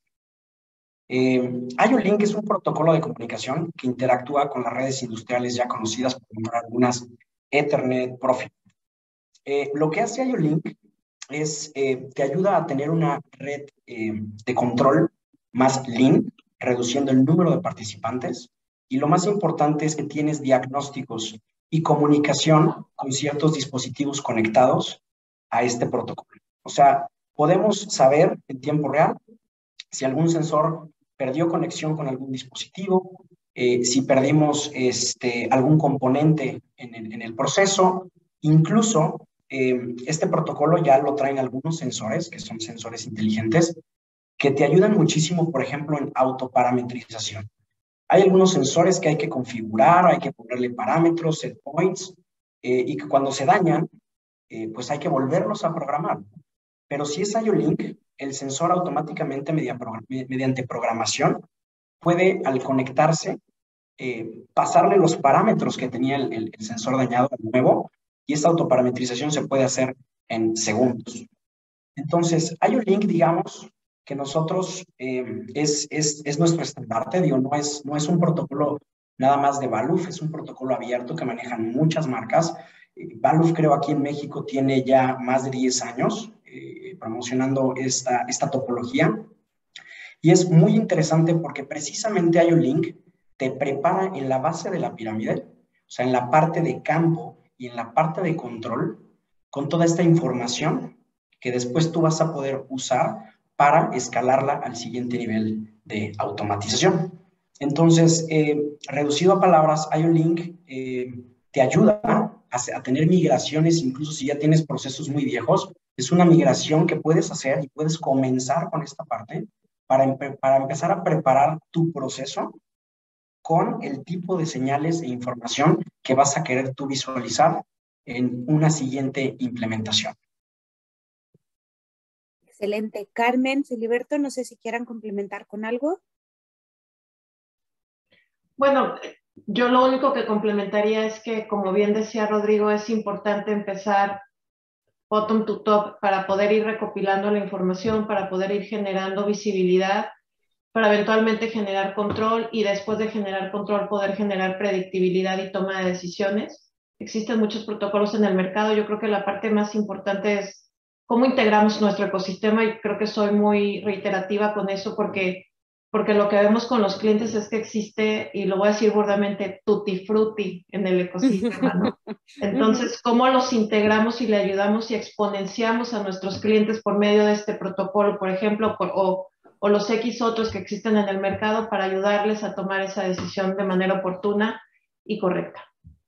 Speaker 5: Eh, I O Link es un protocolo de comunicación que interactúa con las redes industriales ya conocidas por algunas Ethernet, Profit. Eh, lo que hace I O Link es, eh, te ayuda a tener una red eh, de control más lean, reduciendo el número de participantes. Y lo más importante es que tienes diagnósticos y comunicación con ciertos dispositivos conectados a este protocolo. O sea, podemos saber en tiempo real si algún sensor perdió conexión con algún dispositivo, eh, si perdimos este, algún componente en el, en el proceso. Incluso eh, este protocolo ya lo traen algunos sensores, que son sensores inteligentes, que te ayudan muchísimo, por ejemplo, en autoparametrización. Hay algunos sensores que hay que configurar, hay que ponerle parámetros, set points, eh, y que cuando se dañan, eh, pues hay que volverlos a programar. Pero si es I O Link, el sensor automáticamente mediante programación puede, al conectarse, eh, pasarle los parámetros que tenía el, el, el sensor dañado al nuevo, y esta autoparametrización se puede hacer en segundos. Entonces, I O Link, digamos, que nosotros eh, es, es, es nuestro estandarte, digo, no es, no es un protocolo nada más de Baluf, es un protocolo abierto que manejan muchas marcas. Eh, Baluf, creo, aquí en México tiene ya más de diez años eh, promocionando esta, esta topología. Y es muy interesante porque precisamente I O Link te prepara en la base de la pirámide, o sea, en la parte de campo y en la parte de control, con toda esta información que después tú vas a poder usar para escalarla al siguiente nivel de automatización. Entonces, eh, reducido a palabras, I O Link eh, te ayuda a, a tener migraciones, incluso si ya tienes procesos muy viejos, es una migración que puedes hacer y puedes comenzar con esta parte para, para empezar a preparar tu proceso con el tipo de señales e información que vas a querer tú visualizar en una siguiente implementación.
Speaker 3: Excelente. Carmen, Filiberto, no sé si quieran complementar con algo.
Speaker 4: Bueno, yo lo único que complementaría es que, como bien decía Rodrigo, es importante empezar bottom to top para poder ir recopilando la información, para poder ir generando visibilidad, para eventualmente generar control y después de generar control poder generar predictibilidad y toma de decisiones. Existen muchos protocolos en el mercado. Yo creo que la parte más importante es cómo integramos nuestro ecosistema y creo que soy muy reiterativa con eso porque, porque lo que vemos con los clientes es que existe, y lo voy a decir burdamente, tutti frutti en el ecosistema, ¿no? Entonces, ¿cómo los integramos y le ayudamos y exponenciamos a nuestros clientes por medio de este protocolo, por ejemplo, por, o, o los X otros que existen en el mercado para ayudarles a tomar esa decisión de manera oportuna y correcta?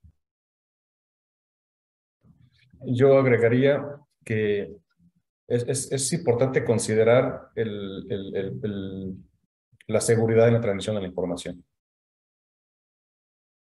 Speaker 6: Yo agregaría que es, es, es importante considerar el, el, el, el, la seguridad en la transmisión de la información.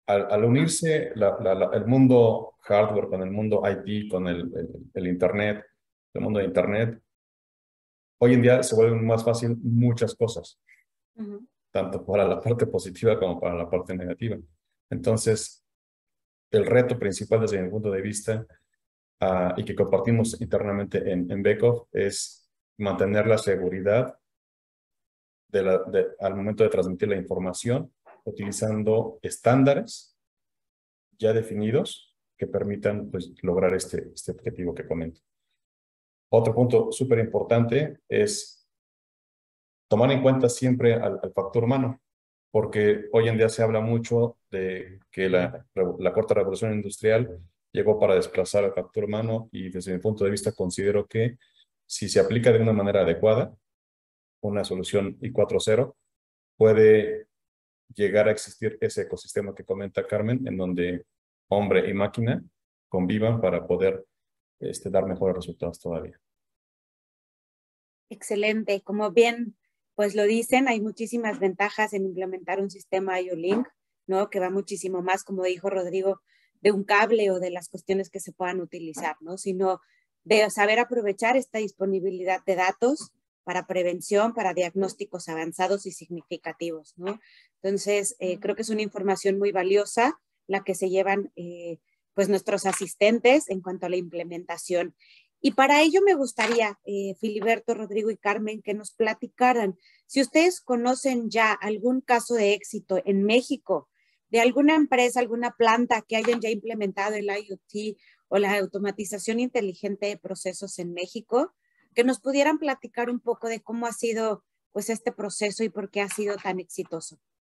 Speaker 6: al, al unirse la, la, la, el mundo hardware con el mundo I T, con el, el, el Internet, el mundo de Internet, hoy en día se vuelven más fácil muchas cosas, uh-huh. tanto para la parte positiva como para la parte negativa. Entonces, el reto principal desde mi punto de vista uh, y que compartimos internamente en, en Beckhoff es mantener la seguridad de la, de, al momento de transmitir la información, utilizando estándares ya definidos que permitan pues, lograr este, este objetivo que comento. Otro punto súper importante es tomar en cuenta siempre al, al factor humano, porque hoy en día se habla mucho de que la, la cuarta revolución industrial llegó para desplazar al factor humano y desde mi punto de vista considero que si se aplica de una manera adecuada, una solución I cuatro punto cero, puede llegar a existir ese ecosistema que comenta Carmen, en donde hombre y máquina convivan para poder este, dar mejores resultados todavía.
Speaker 3: Excelente. Como bien pues lo dicen, hay muchísimas ventajas en implementar un sistema I O-Link, ¿no? Que va muchísimo más, como dijo Rodrigo, de un cable o de las cuestiones que se puedan utilizar, ¿no? Sino de saber aprovechar esta disponibilidad de datos para prevención, para diagnósticos avanzados y significativos, ¿no? Entonces, eh, creo que es una información muy valiosa la que se llevan eh, pues nuestros asistentes en cuanto a la implementación. Y para ello me gustaría, eh, Filiberto, Rodrigo y Carmen, que nos platicaran si ustedes conocen ya algún caso de éxito en México, de alguna empresa, alguna planta que hayan ya implementado el I O T o la automatización inteligente de procesos en México, que nos pudieran platicar un poco de cómo ha sido pues, este proceso y por qué ha sido tan exitoso.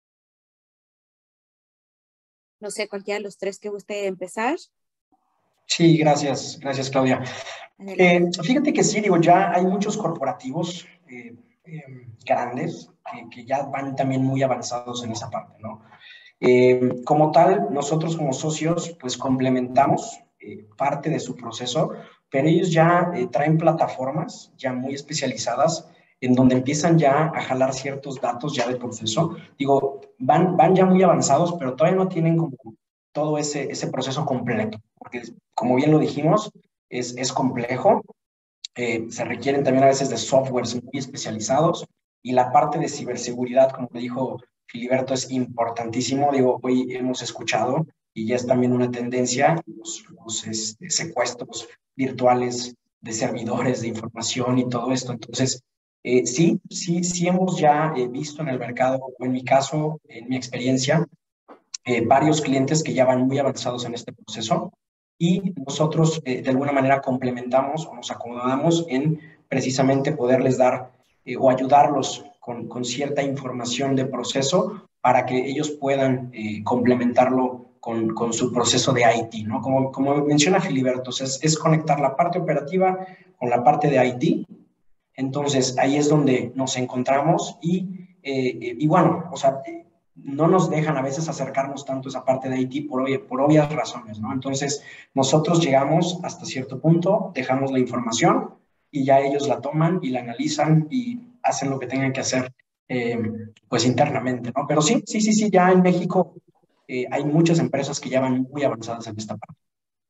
Speaker 3: No sé, cualquiera de los tres que guste empezar.
Speaker 5: Sí, gracias, gracias Claudia. Eh, fíjate que sí, digo, ya hay muchos corporativos eh, eh, grandes que, que ya van también muy avanzados en esa parte, ¿no? Eh, como tal, nosotros como socios, pues complementamos eh, parte de su proceso, pero ellos ya eh, traen plataformas ya muy especializadas en donde empiezan ya a jalar ciertos datos ya del proceso. Digo, van, van ya muy avanzados, pero todavía no tienen como todo ese, ese proceso completo, porque como bien lo dijimos, es, es complejo, eh, se requieren también a veces de softwares muy especializados y la parte de ciberseguridad, como dijo Filiberto, es importantísimo. Digo, hoy hemos escuchado y ya es también una tendencia los, los este, secuestros virtuales de servidores de información y todo esto. Entonces, eh, sí, sí, sí hemos ya eh, visto en el mercado, o en mi caso, en mi experiencia, eh, varios clientes que ya van muy avanzados en este proceso y nosotros eh, de alguna manera complementamos o nos acomodamos en precisamente poderles dar eh, o ayudarlos con, con cierta información de proceso para que ellos puedan eh, complementarlo con, con su proceso de I T, ¿no? Como, como menciona Filiberto, es, es conectar la parte operativa con la parte de I T. Entonces, ahí es donde nos encontramos y, eh, y bueno, o sea, no nos dejan a veces acercarnos tanto a esa parte de I T por, obvia, por obvias razones, ¿no? Entonces, nosotros llegamos hasta cierto punto, dejamos la información y ya ellos la toman y la analizan y hacen lo que tengan que hacer, eh, pues, internamente, ¿no? Pero sí, sí, sí, sí, ya en México eh, hay muchas empresas que ya van muy avanzadas en esta parte.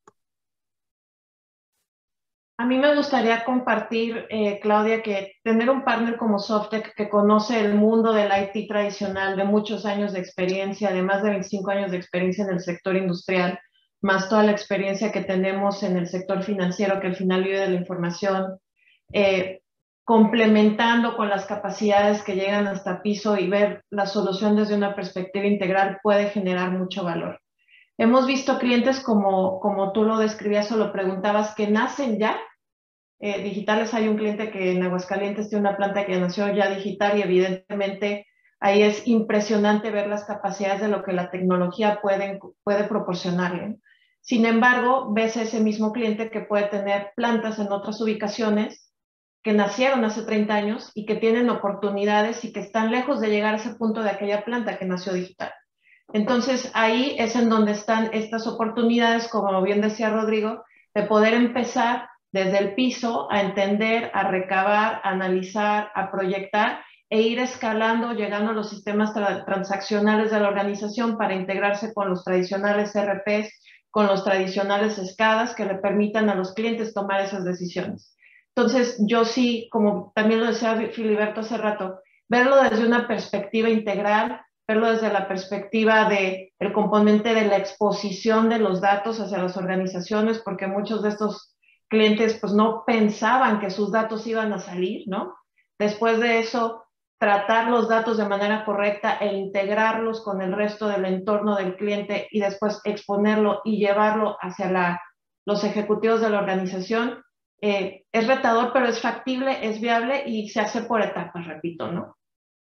Speaker 4: A mí me gustaría compartir, eh, Claudia, que tener un partner como Softec que conoce el mundo del I T tradicional, de muchos años de experiencia, de más de veinticinco años de experiencia en el sector industrial, más toda la experiencia que tenemos en el sector financiero, que al final vive de la información, eh, complementando con las capacidades que llegan hasta piso y ver la solución desde una perspectiva integral puede generar mucho valor. Hemos visto clientes como, como tú lo describías o lo preguntabas, que nacen ya eh, digitales. Hay un cliente que en Aguascalientes tiene una planta que nació ya digital y evidentemente ahí es impresionante ver las capacidades de lo que la tecnología puede, puede proporcionarle. Sin embargo, ves a ese mismo cliente que puede tener plantas en otras ubicaciones que nacieron hace treinta años y que tienen oportunidades y que están lejos de llegar a ese punto de aquella planta que nació digital. Entonces, ahí es en donde están estas oportunidades, como bien decía Rodrigo, de poder empezar desde el piso a entender, a recabar, a analizar, a proyectar e ir escalando, llegando a los sistemas tra transaccionales de la organización para integrarse con los tradicionales E R Pes, con los tradicionales SCADAs que le permitan a los clientes tomar esas decisiones. Entonces, yo sí, como también lo decía Filiberto hace rato, verlo desde una perspectiva integral, verlo desde la perspectiva del componente de la exposición de los datos hacia las organizaciones, porque muchos de estos clientes pues no pensaban que sus datos iban a salir, ¿no? Después de eso, tratar los datos de manera correcta e integrarlos con el resto del entorno del cliente y después exponerlo y llevarlo hacia la, los ejecutivos de la organización, eh, es retador, pero es factible, es viable y se hace por etapas, repito, ¿no?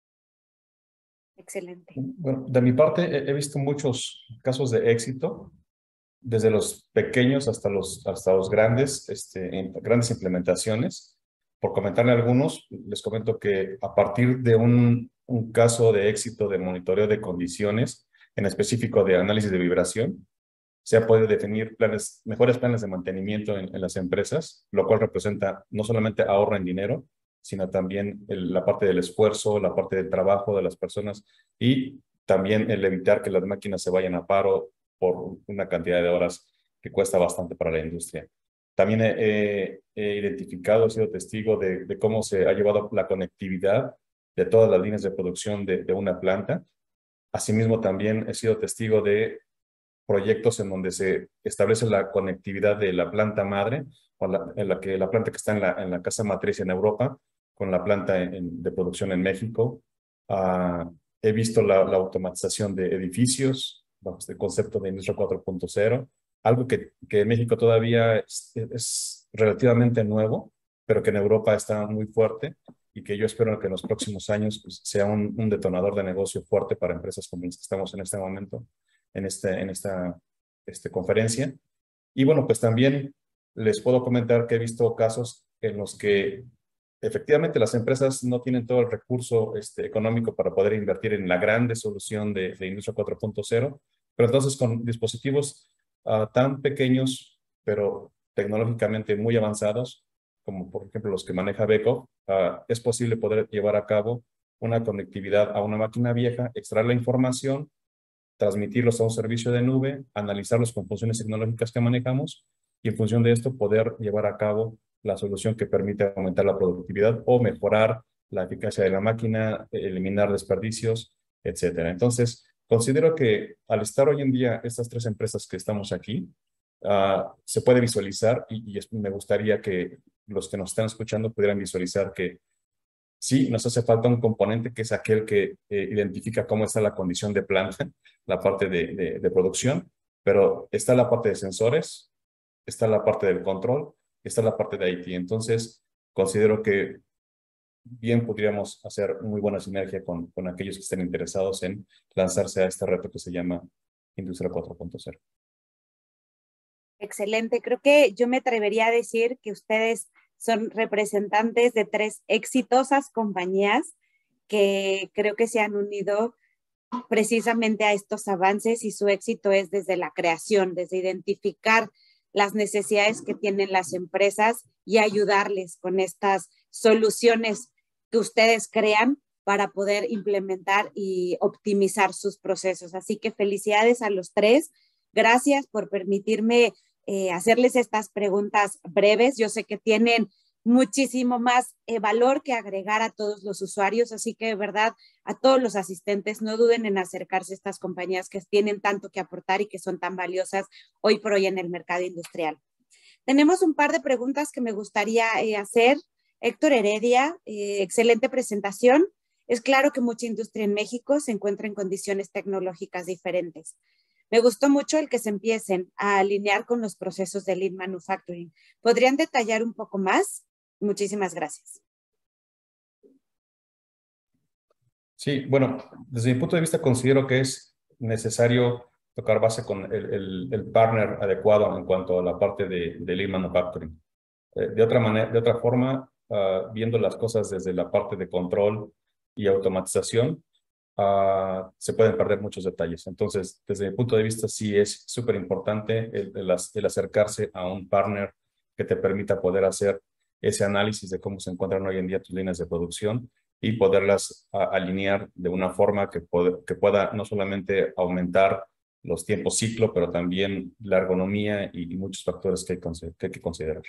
Speaker 3: Excelente.
Speaker 6: Bueno, de mi parte he, he visto muchos casos de éxito, desde los pequeños hasta los, hasta los grandes, este, en, grandes implementaciones. Por comentarle algunos, les comento que a partir de un, un caso de éxito de monitoreo de condiciones, en específico de análisis de vibración, se ha podido definir planes, mejores planes de mantenimiento en, en las empresas, lo cual representa no solamente ahorro en dinero, sino también el, la parte del esfuerzo, la parte del trabajo de las personas y también el evitar que las máquinas se vayan a paro por una cantidad de horas que cuesta bastante para la industria. También he, he identificado, he sido testigo de, de cómo se ha llevado la conectividad de todas las líneas de producción de, de una planta. Asimismo, también he sido testigo de proyectos en donde se establece la conectividad de la planta madre, o la, en la, que, la planta que está en la, en la casa matriz en Europa, con la planta en, de producción en México. Uh, he visto la, la automatización de edificios bajo este concepto de industria cuatro punto cero, algo que, que en México todavía es, es relativamente nuevo, pero que en Europa está muy fuerte y que yo espero que en los próximos años pues, sea un, un detonador de negocio fuerte para empresas como las que estamos en este momento, en, este, en esta este, conferencia. Y bueno, pues también les puedo comentar que he visto casos en los que efectivamente las empresas no tienen todo el recurso este, económico para poder invertir en la grande solución de, de industria cuatro punto cero, pero entonces con dispositivos uh, tan pequeños, pero tecnológicamente muy avanzados, como por ejemplo los que maneja Beko, uh, es posible poder llevar a cabo una conectividad a una máquina vieja, extraer la información, transmitirlos a un servicio de nube, analizarlos con funciones tecnológicas que manejamos y en función de esto poder llevar a cabo la solución que permite aumentar la productividad o mejorar la eficacia de la máquina, eliminar desperdicios, etcétera. Entonces, considero que al estar hoy en día estas tres empresas que estamos aquí, uh, se puede visualizar y, y me gustaría que los que nos están escuchando pudieran visualizar que sí, nos hace falta un componente que es aquel que eh, identifica cómo está la condición de planta, la parte de, de, de producción, pero está la parte de sensores, está la parte del control, está la parte de I T. Entonces, considero que bien podríamos hacer muy buena sinergia con, con aquellos que estén interesados en lanzarse a este reto que se llama Industria cuatro punto cero.
Speaker 3: Excelente. Creo que yo me atrevería a decir que ustedes son representantes de tres exitosas compañías que creo que se han unido precisamente a estos avances y su éxito es desde la creación, desde identificar las necesidades que tienen las empresas y ayudarles con estas soluciones que ustedes crean para poder implementar y optimizar sus procesos. Así que felicidades a los tres. Gracias por permitirme eh, hacerles estas preguntas breves. Yo sé que tienen muchísimo más eh, valor que agregar a todos los usuarios, así que de verdad a todos los asistentes no duden en acercarse a estas compañías que tienen tanto que aportar y que son tan valiosas hoy por hoy en el mercado industrial. Tenemos un par de preguntas que me gustaría eh, hacer. Héctor Heredia, eh, excelente presentación. Es claro que mucha industria en México se encuentra en condiciones tecnológicas diferentes. Me gustó mucho el que se empiecen a alinear con los procesos de Lean Manufacturing. ¿Podrían detallar un poco más? Muchísimas gracias.
Speaker 6: Sí, bueno, desde mi punto de vista considero que es necesario tocar base con el, el, el partner adecuado en cuanto a la parte de, de Lean Manufacturing. Eh, de otra manera, de otra forma, uh, viendo las cosas desde la parte de control y automatización, uh, se pueden perder muchos detalles. Entonces, desde mi punto de vista, sí es súper importante el, el, el acercarse a un partner que te permita poder hacer ese análisis de cómo se encuentran hoy en día tus líneas de producción y poderlas a, alinear de una forma que, pod- que pueda no solamente aumentar los tiempos ciclo, pero también la ergonomía y, y muchos factores que hay, conse- que hay que considerar.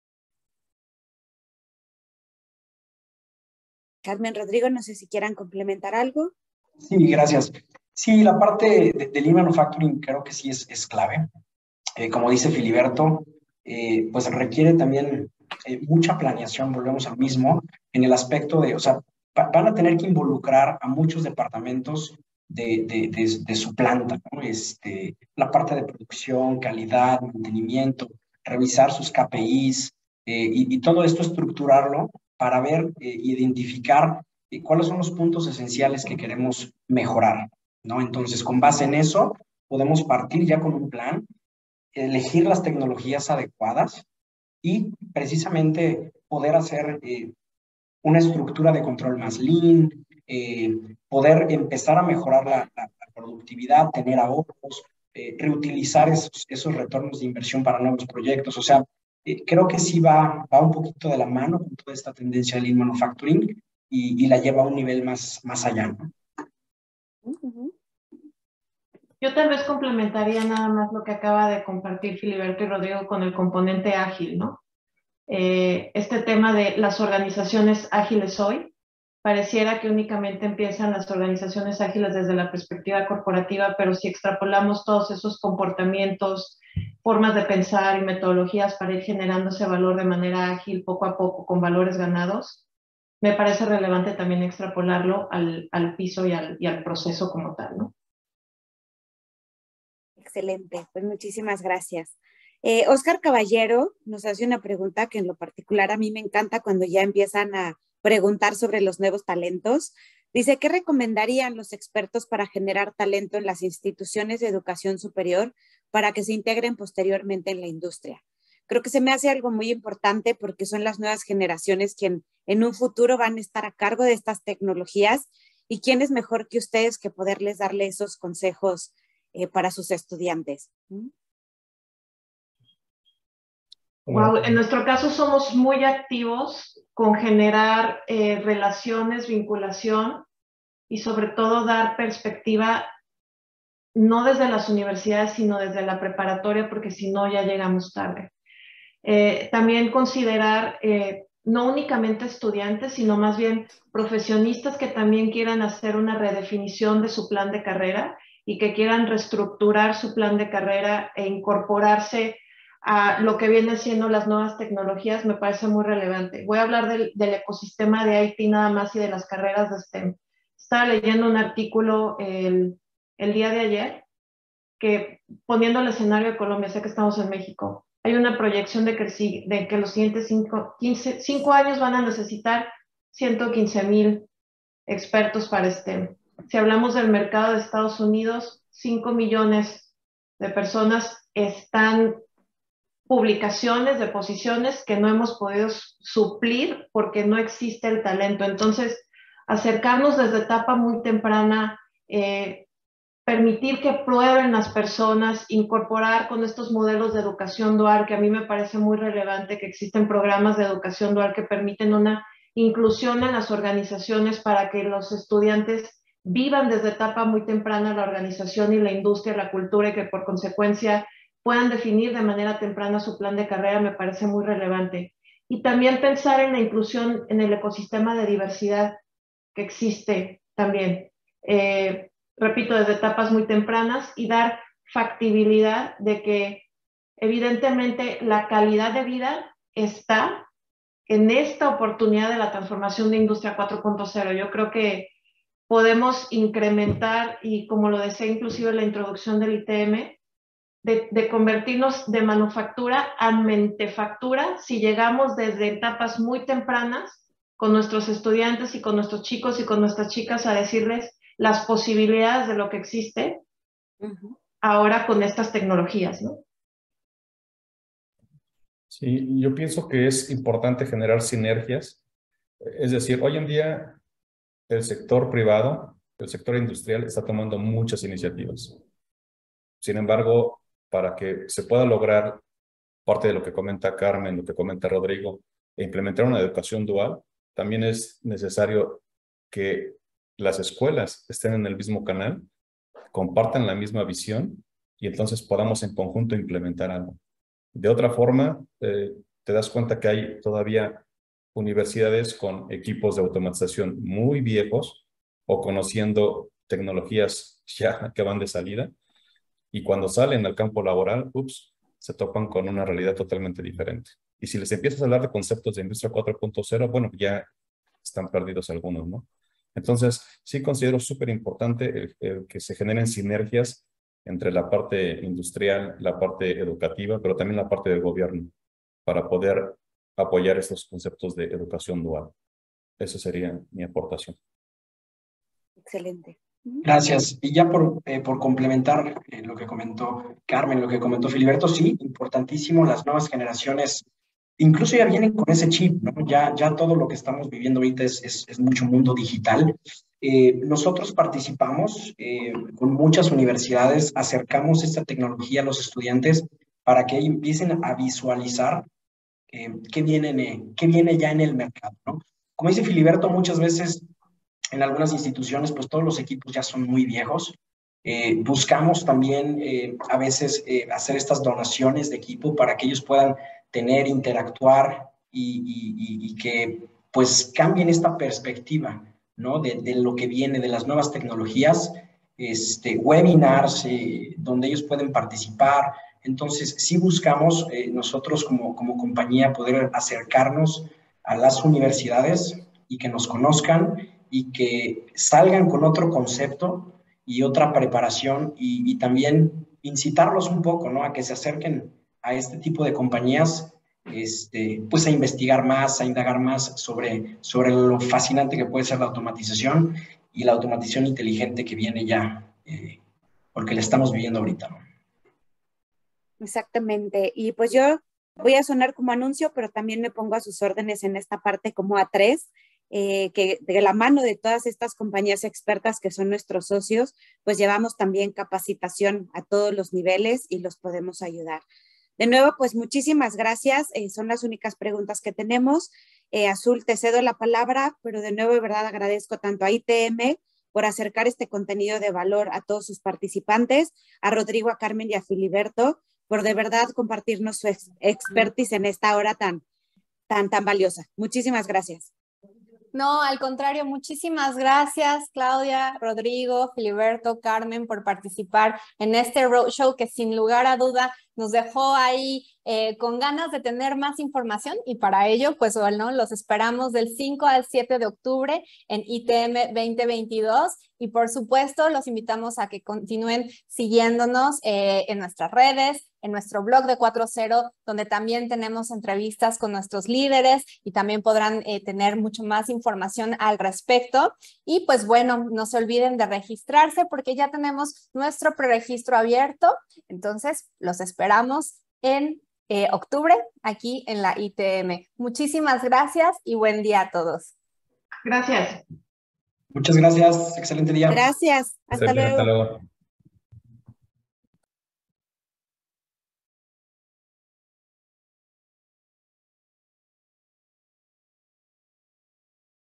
Speaker 3: Carmen, Rodrigo, no sé si quieran complementar algo.
Speaker 5: Sí, gracias. Sí, la parte de, de Lean Manufacturing creo que sí es, es clave. Eh, como dice Filiberto, eh, pues requiere también eh, mucha planeación, volvemos al mismo, en el aspecto de, o sea, va, van a tener que involucrar a muchos departamentos de, de, de, de su planta, ¿no? Este, la parte de producción, calidad, mantenimiento, revisar sus K P Is eh, y, y todo esto estructurarlo para ver, eh, identificar eh, cuáles son los puntos esenciales que queremos mejorar, ¿no? Entonces, con base en eso, podemos partir ya con un plan, elegir las tecnologías adecuadas y precisamente poder hacer eh, una estructura de control más lean, eh, poder empezar a mejorar la, la, la productividad, tener ahorros, eh, reutilizar esos, esos retornos de inversión para nuevos proyectos. O sea, eh, creo que sí va, va un poquito de la mano con toda esta tendencia de lean manufacturing y, y la lleva a un nivel más, más allá, ¿no?
Speaker 3: Uh-huh.
Speaker 4: Yo tal vez complementaría nada más lo que acaba de compartir Filiberto y Rodrigo con el componente ágil, ¿no? Eh, este tema de las organizaciones ágiles hoy, pareciera que únicamente empiezan las organizaciones ágiles desde la perspectiva corporativa, pero si extrapolamos todos esos comportamientos, formas de pensar y metodologías para ir generando ese valor de manera ágil, poco a poco, con valores ganados, me parece relevante también extrapolarlo al, al piso y al, y al proceso como tal, ¿no?
Speaker 3: Excelente, pues muchísimas gracias. Eh, Oscar Caballero nos hace una pregunta que en lo particular a mí me encanta cuando ya empiezan a preguntar sobre los nuevos talentos. Dice, ¿qué recomendarían los expertos para generar talento en las instituciones de educación superior para que se integren posteriormente en la industria? Creo que se me hace algo muy importante porque son las nuevas generaciones quien en un futuro van a estar a cargo de estas tecnologías y quién es mejor que ustedes que poderles darle esos consejos eh, para sus estudiantes. ¿Mm?
Speaker 4: Wow, en nuestro caso somos muy activos con generar eh, relaciones, vinculación y sobre todo dar perspectiva no desde las universidades, sino desde la preparatoria, porque si no ya llegamos tarde. Eh, también considerar eh, no únicamente estudiantes, sino más bien profesionistas que también quieran hacer una redefinición de su plan de carrera y que quieran reestructurar su plan de carrera e incorporarse a lo que vienen siendo las nuevas tecnologías, me parece muy relevante. Voy a hablar del, del ecosistema de I T nada más y de las carreras de STEM. Estaba leyendo un artículo el, el día de ayer que, poniendo el escenario de Colombia, sé que estamos en México, hay una proyección de que, de que los siguientes cinco, quince, cinco años van a necesitar ciento quince mil expertos para STEM. Si hablamos del mercado de Estados Unidos, cinco millones de personas están publicaciones de posiciones que no hemos podido suplir porque no existe el talento. Entonces, acercarnos desde etapa muy temprana, eh, permitir que prueben las personas, incorporar con estos modelos de educación dual, que a mí me parece muy relevante que existen programas de educación dual que permiten una inclusión en las organizaciones para que los estudiantes vivan desde etapa muy temprana la organización y la industria, la cultura, y que por consecuencia puedan definir de manera temprana su plan de carrera, me parece muy relevante. Y también pensar en la inclusión en el ecosistema de diversidad que existe también. Eh, repito, desde etapas muy tempranas y dar factibilidad de que evidentemente la calidad de vida está en esta oportunidad de la transformación de Industria cuatro punto cero. Yo creo que podemos incrementar, y como lo decía inclusive en la introducción del I T M, de, de convertirnos de manufactura a mentefactura si llegamos desde etapas muy tempranas con nuestros estudiantes y con nuestros chicos y con nuestras chicas a decirles las posibilidades de lo que existe uh-huh. ahora con estas tecnologías, ¿no?
Speaker 6: Sí, yo pienso que es importante generar sinergias. Es decir, hoy en día el sector privado, el sector industrial está tomando muchas iniciativas. Sin embargo, para que se pueda lograr parte de lo que comenta Carmen, lo que comenta Rodrigo, e implementar una educación dual, también es necesario que las escuelas estén en el mismo canal, compartan la misma visión y entonces podamos en conjunto implementar algo. De otra forma, eh, te das cuenta que hay todavía universidades con equipos de automatización muy viejos o conociendo tecnologías ya que van de salida, y cuando salen al campo laboral, ups, se topan con una realidad totalmente diferente. Y si les empiezas a hablar de conceptos de industria cuatro punto cero, bueno, ya están perdidos algunos, ¿no? Entonces, sí considero súper importante el, el que se generen sinergias entre la parte industrial, la parte educativa, pero también la parte del gobierno, para poder apoyar estos conceptos de educación dual. Esa sería mi aportación.
Speaker 3: Excelente.
Speaker 5: Gracias. Y ya por, eh, por complementar eh, lo que comentó Carmen, lo que comentó Filiberto, sí, importantísimo, las nuevas generaciones incluso ya vienen con ese chip, ¿no? Ya, ya todo lo que estamos viviendo ahorita es, es, es mucho mundo digital. Eh, nosotros participamos eh, con muchas universidades, acercamos esta tecnología a los estudiantes para que empiecen a visualizar eh, qué, viene, en, qué viene ya en el mercado, ¿no? Como dice Filiberto, muchas veces en algunas instituciones, pues todos los equipos ya son muy viejos. Eh, buscamos también eh, a veces eh, hacer estas donaciones de equipo para que ellos puedan tener, interactuar y, y, y que pues cambien esta perspectiva, ¿no? De, de lo que viene, de las nuevas tecnologías, este, webinars eh, donde ellos pueden participar. Entonces, sí buscamos eh, nosotros como, como compañía poder acercarnos a las universidades y que nos conozcan y que salgan con otro concepto y otra preparación y, y también incitarlos un poco, ¿no? A que se acerquen a este tipo de compañías, este, pues a investigar más, a indagar más sobre, sobre lo fascinante que puede ser la automatización y la automatización inteligente que viene ya, eh, porque la estamos viviendo ahorita, ¿no?
Speaker 3: Exactamente. Y pues yo voy a sonar como anuncio, pero también me pongo a sus órdenes en esta parte como A tres. Eh, que de la mano de todas estas compañías expertas que son nuestros socios, pues llevamos también capacitación a todos los niveles y los podemos ayudar. De nuevo, pues muchísimas gracias. Eh, son las únicas preguntas que tenemos. Eh, Azul, te cedo la palabra, pero de nuevo, de verdad, agradezco tanto a I T M por acercar este contenido de valor a todos sus participantes, a Rodrigo, a Carmen y a Filiberto, por de verdad compartirnos su ex expertise en esta hora tan, tan, tan valiosa. Muchísimas gracias.
Speaker 2: No, al contrario, muchísimas gracias, Claudia, Rodrigo, Filiberto, Carmen, por participar en este roadshow que sin lugar a duda nos dejó ahí eh, con ganas de tener más información, y para ello, pues bueno, los esperamos del cinco al siete de octubre en I T M veinte veintidós, y por supuesto los invitamos a que continúen siguiéndonos eh, en nuestras redes, en nuestro blog de cuatro cero, donde también tenemos entrevistas con nuestros líderes y también podrán eh, tener mucho más información al respecto. Y pues bueno, no se olviden de registrarse porque ya tenemos nuestro preregistro abierto, entonces los esperamos en eh, octubre aquí en la I T M. Muchísimas gracias y buen día a todos.
Speaker 4: Gracias.
Speaker 5: Muchas gracias. Excelente día.
Speaker 3: Gracias. Hasta luego.
Speaker 6: Hasta luego.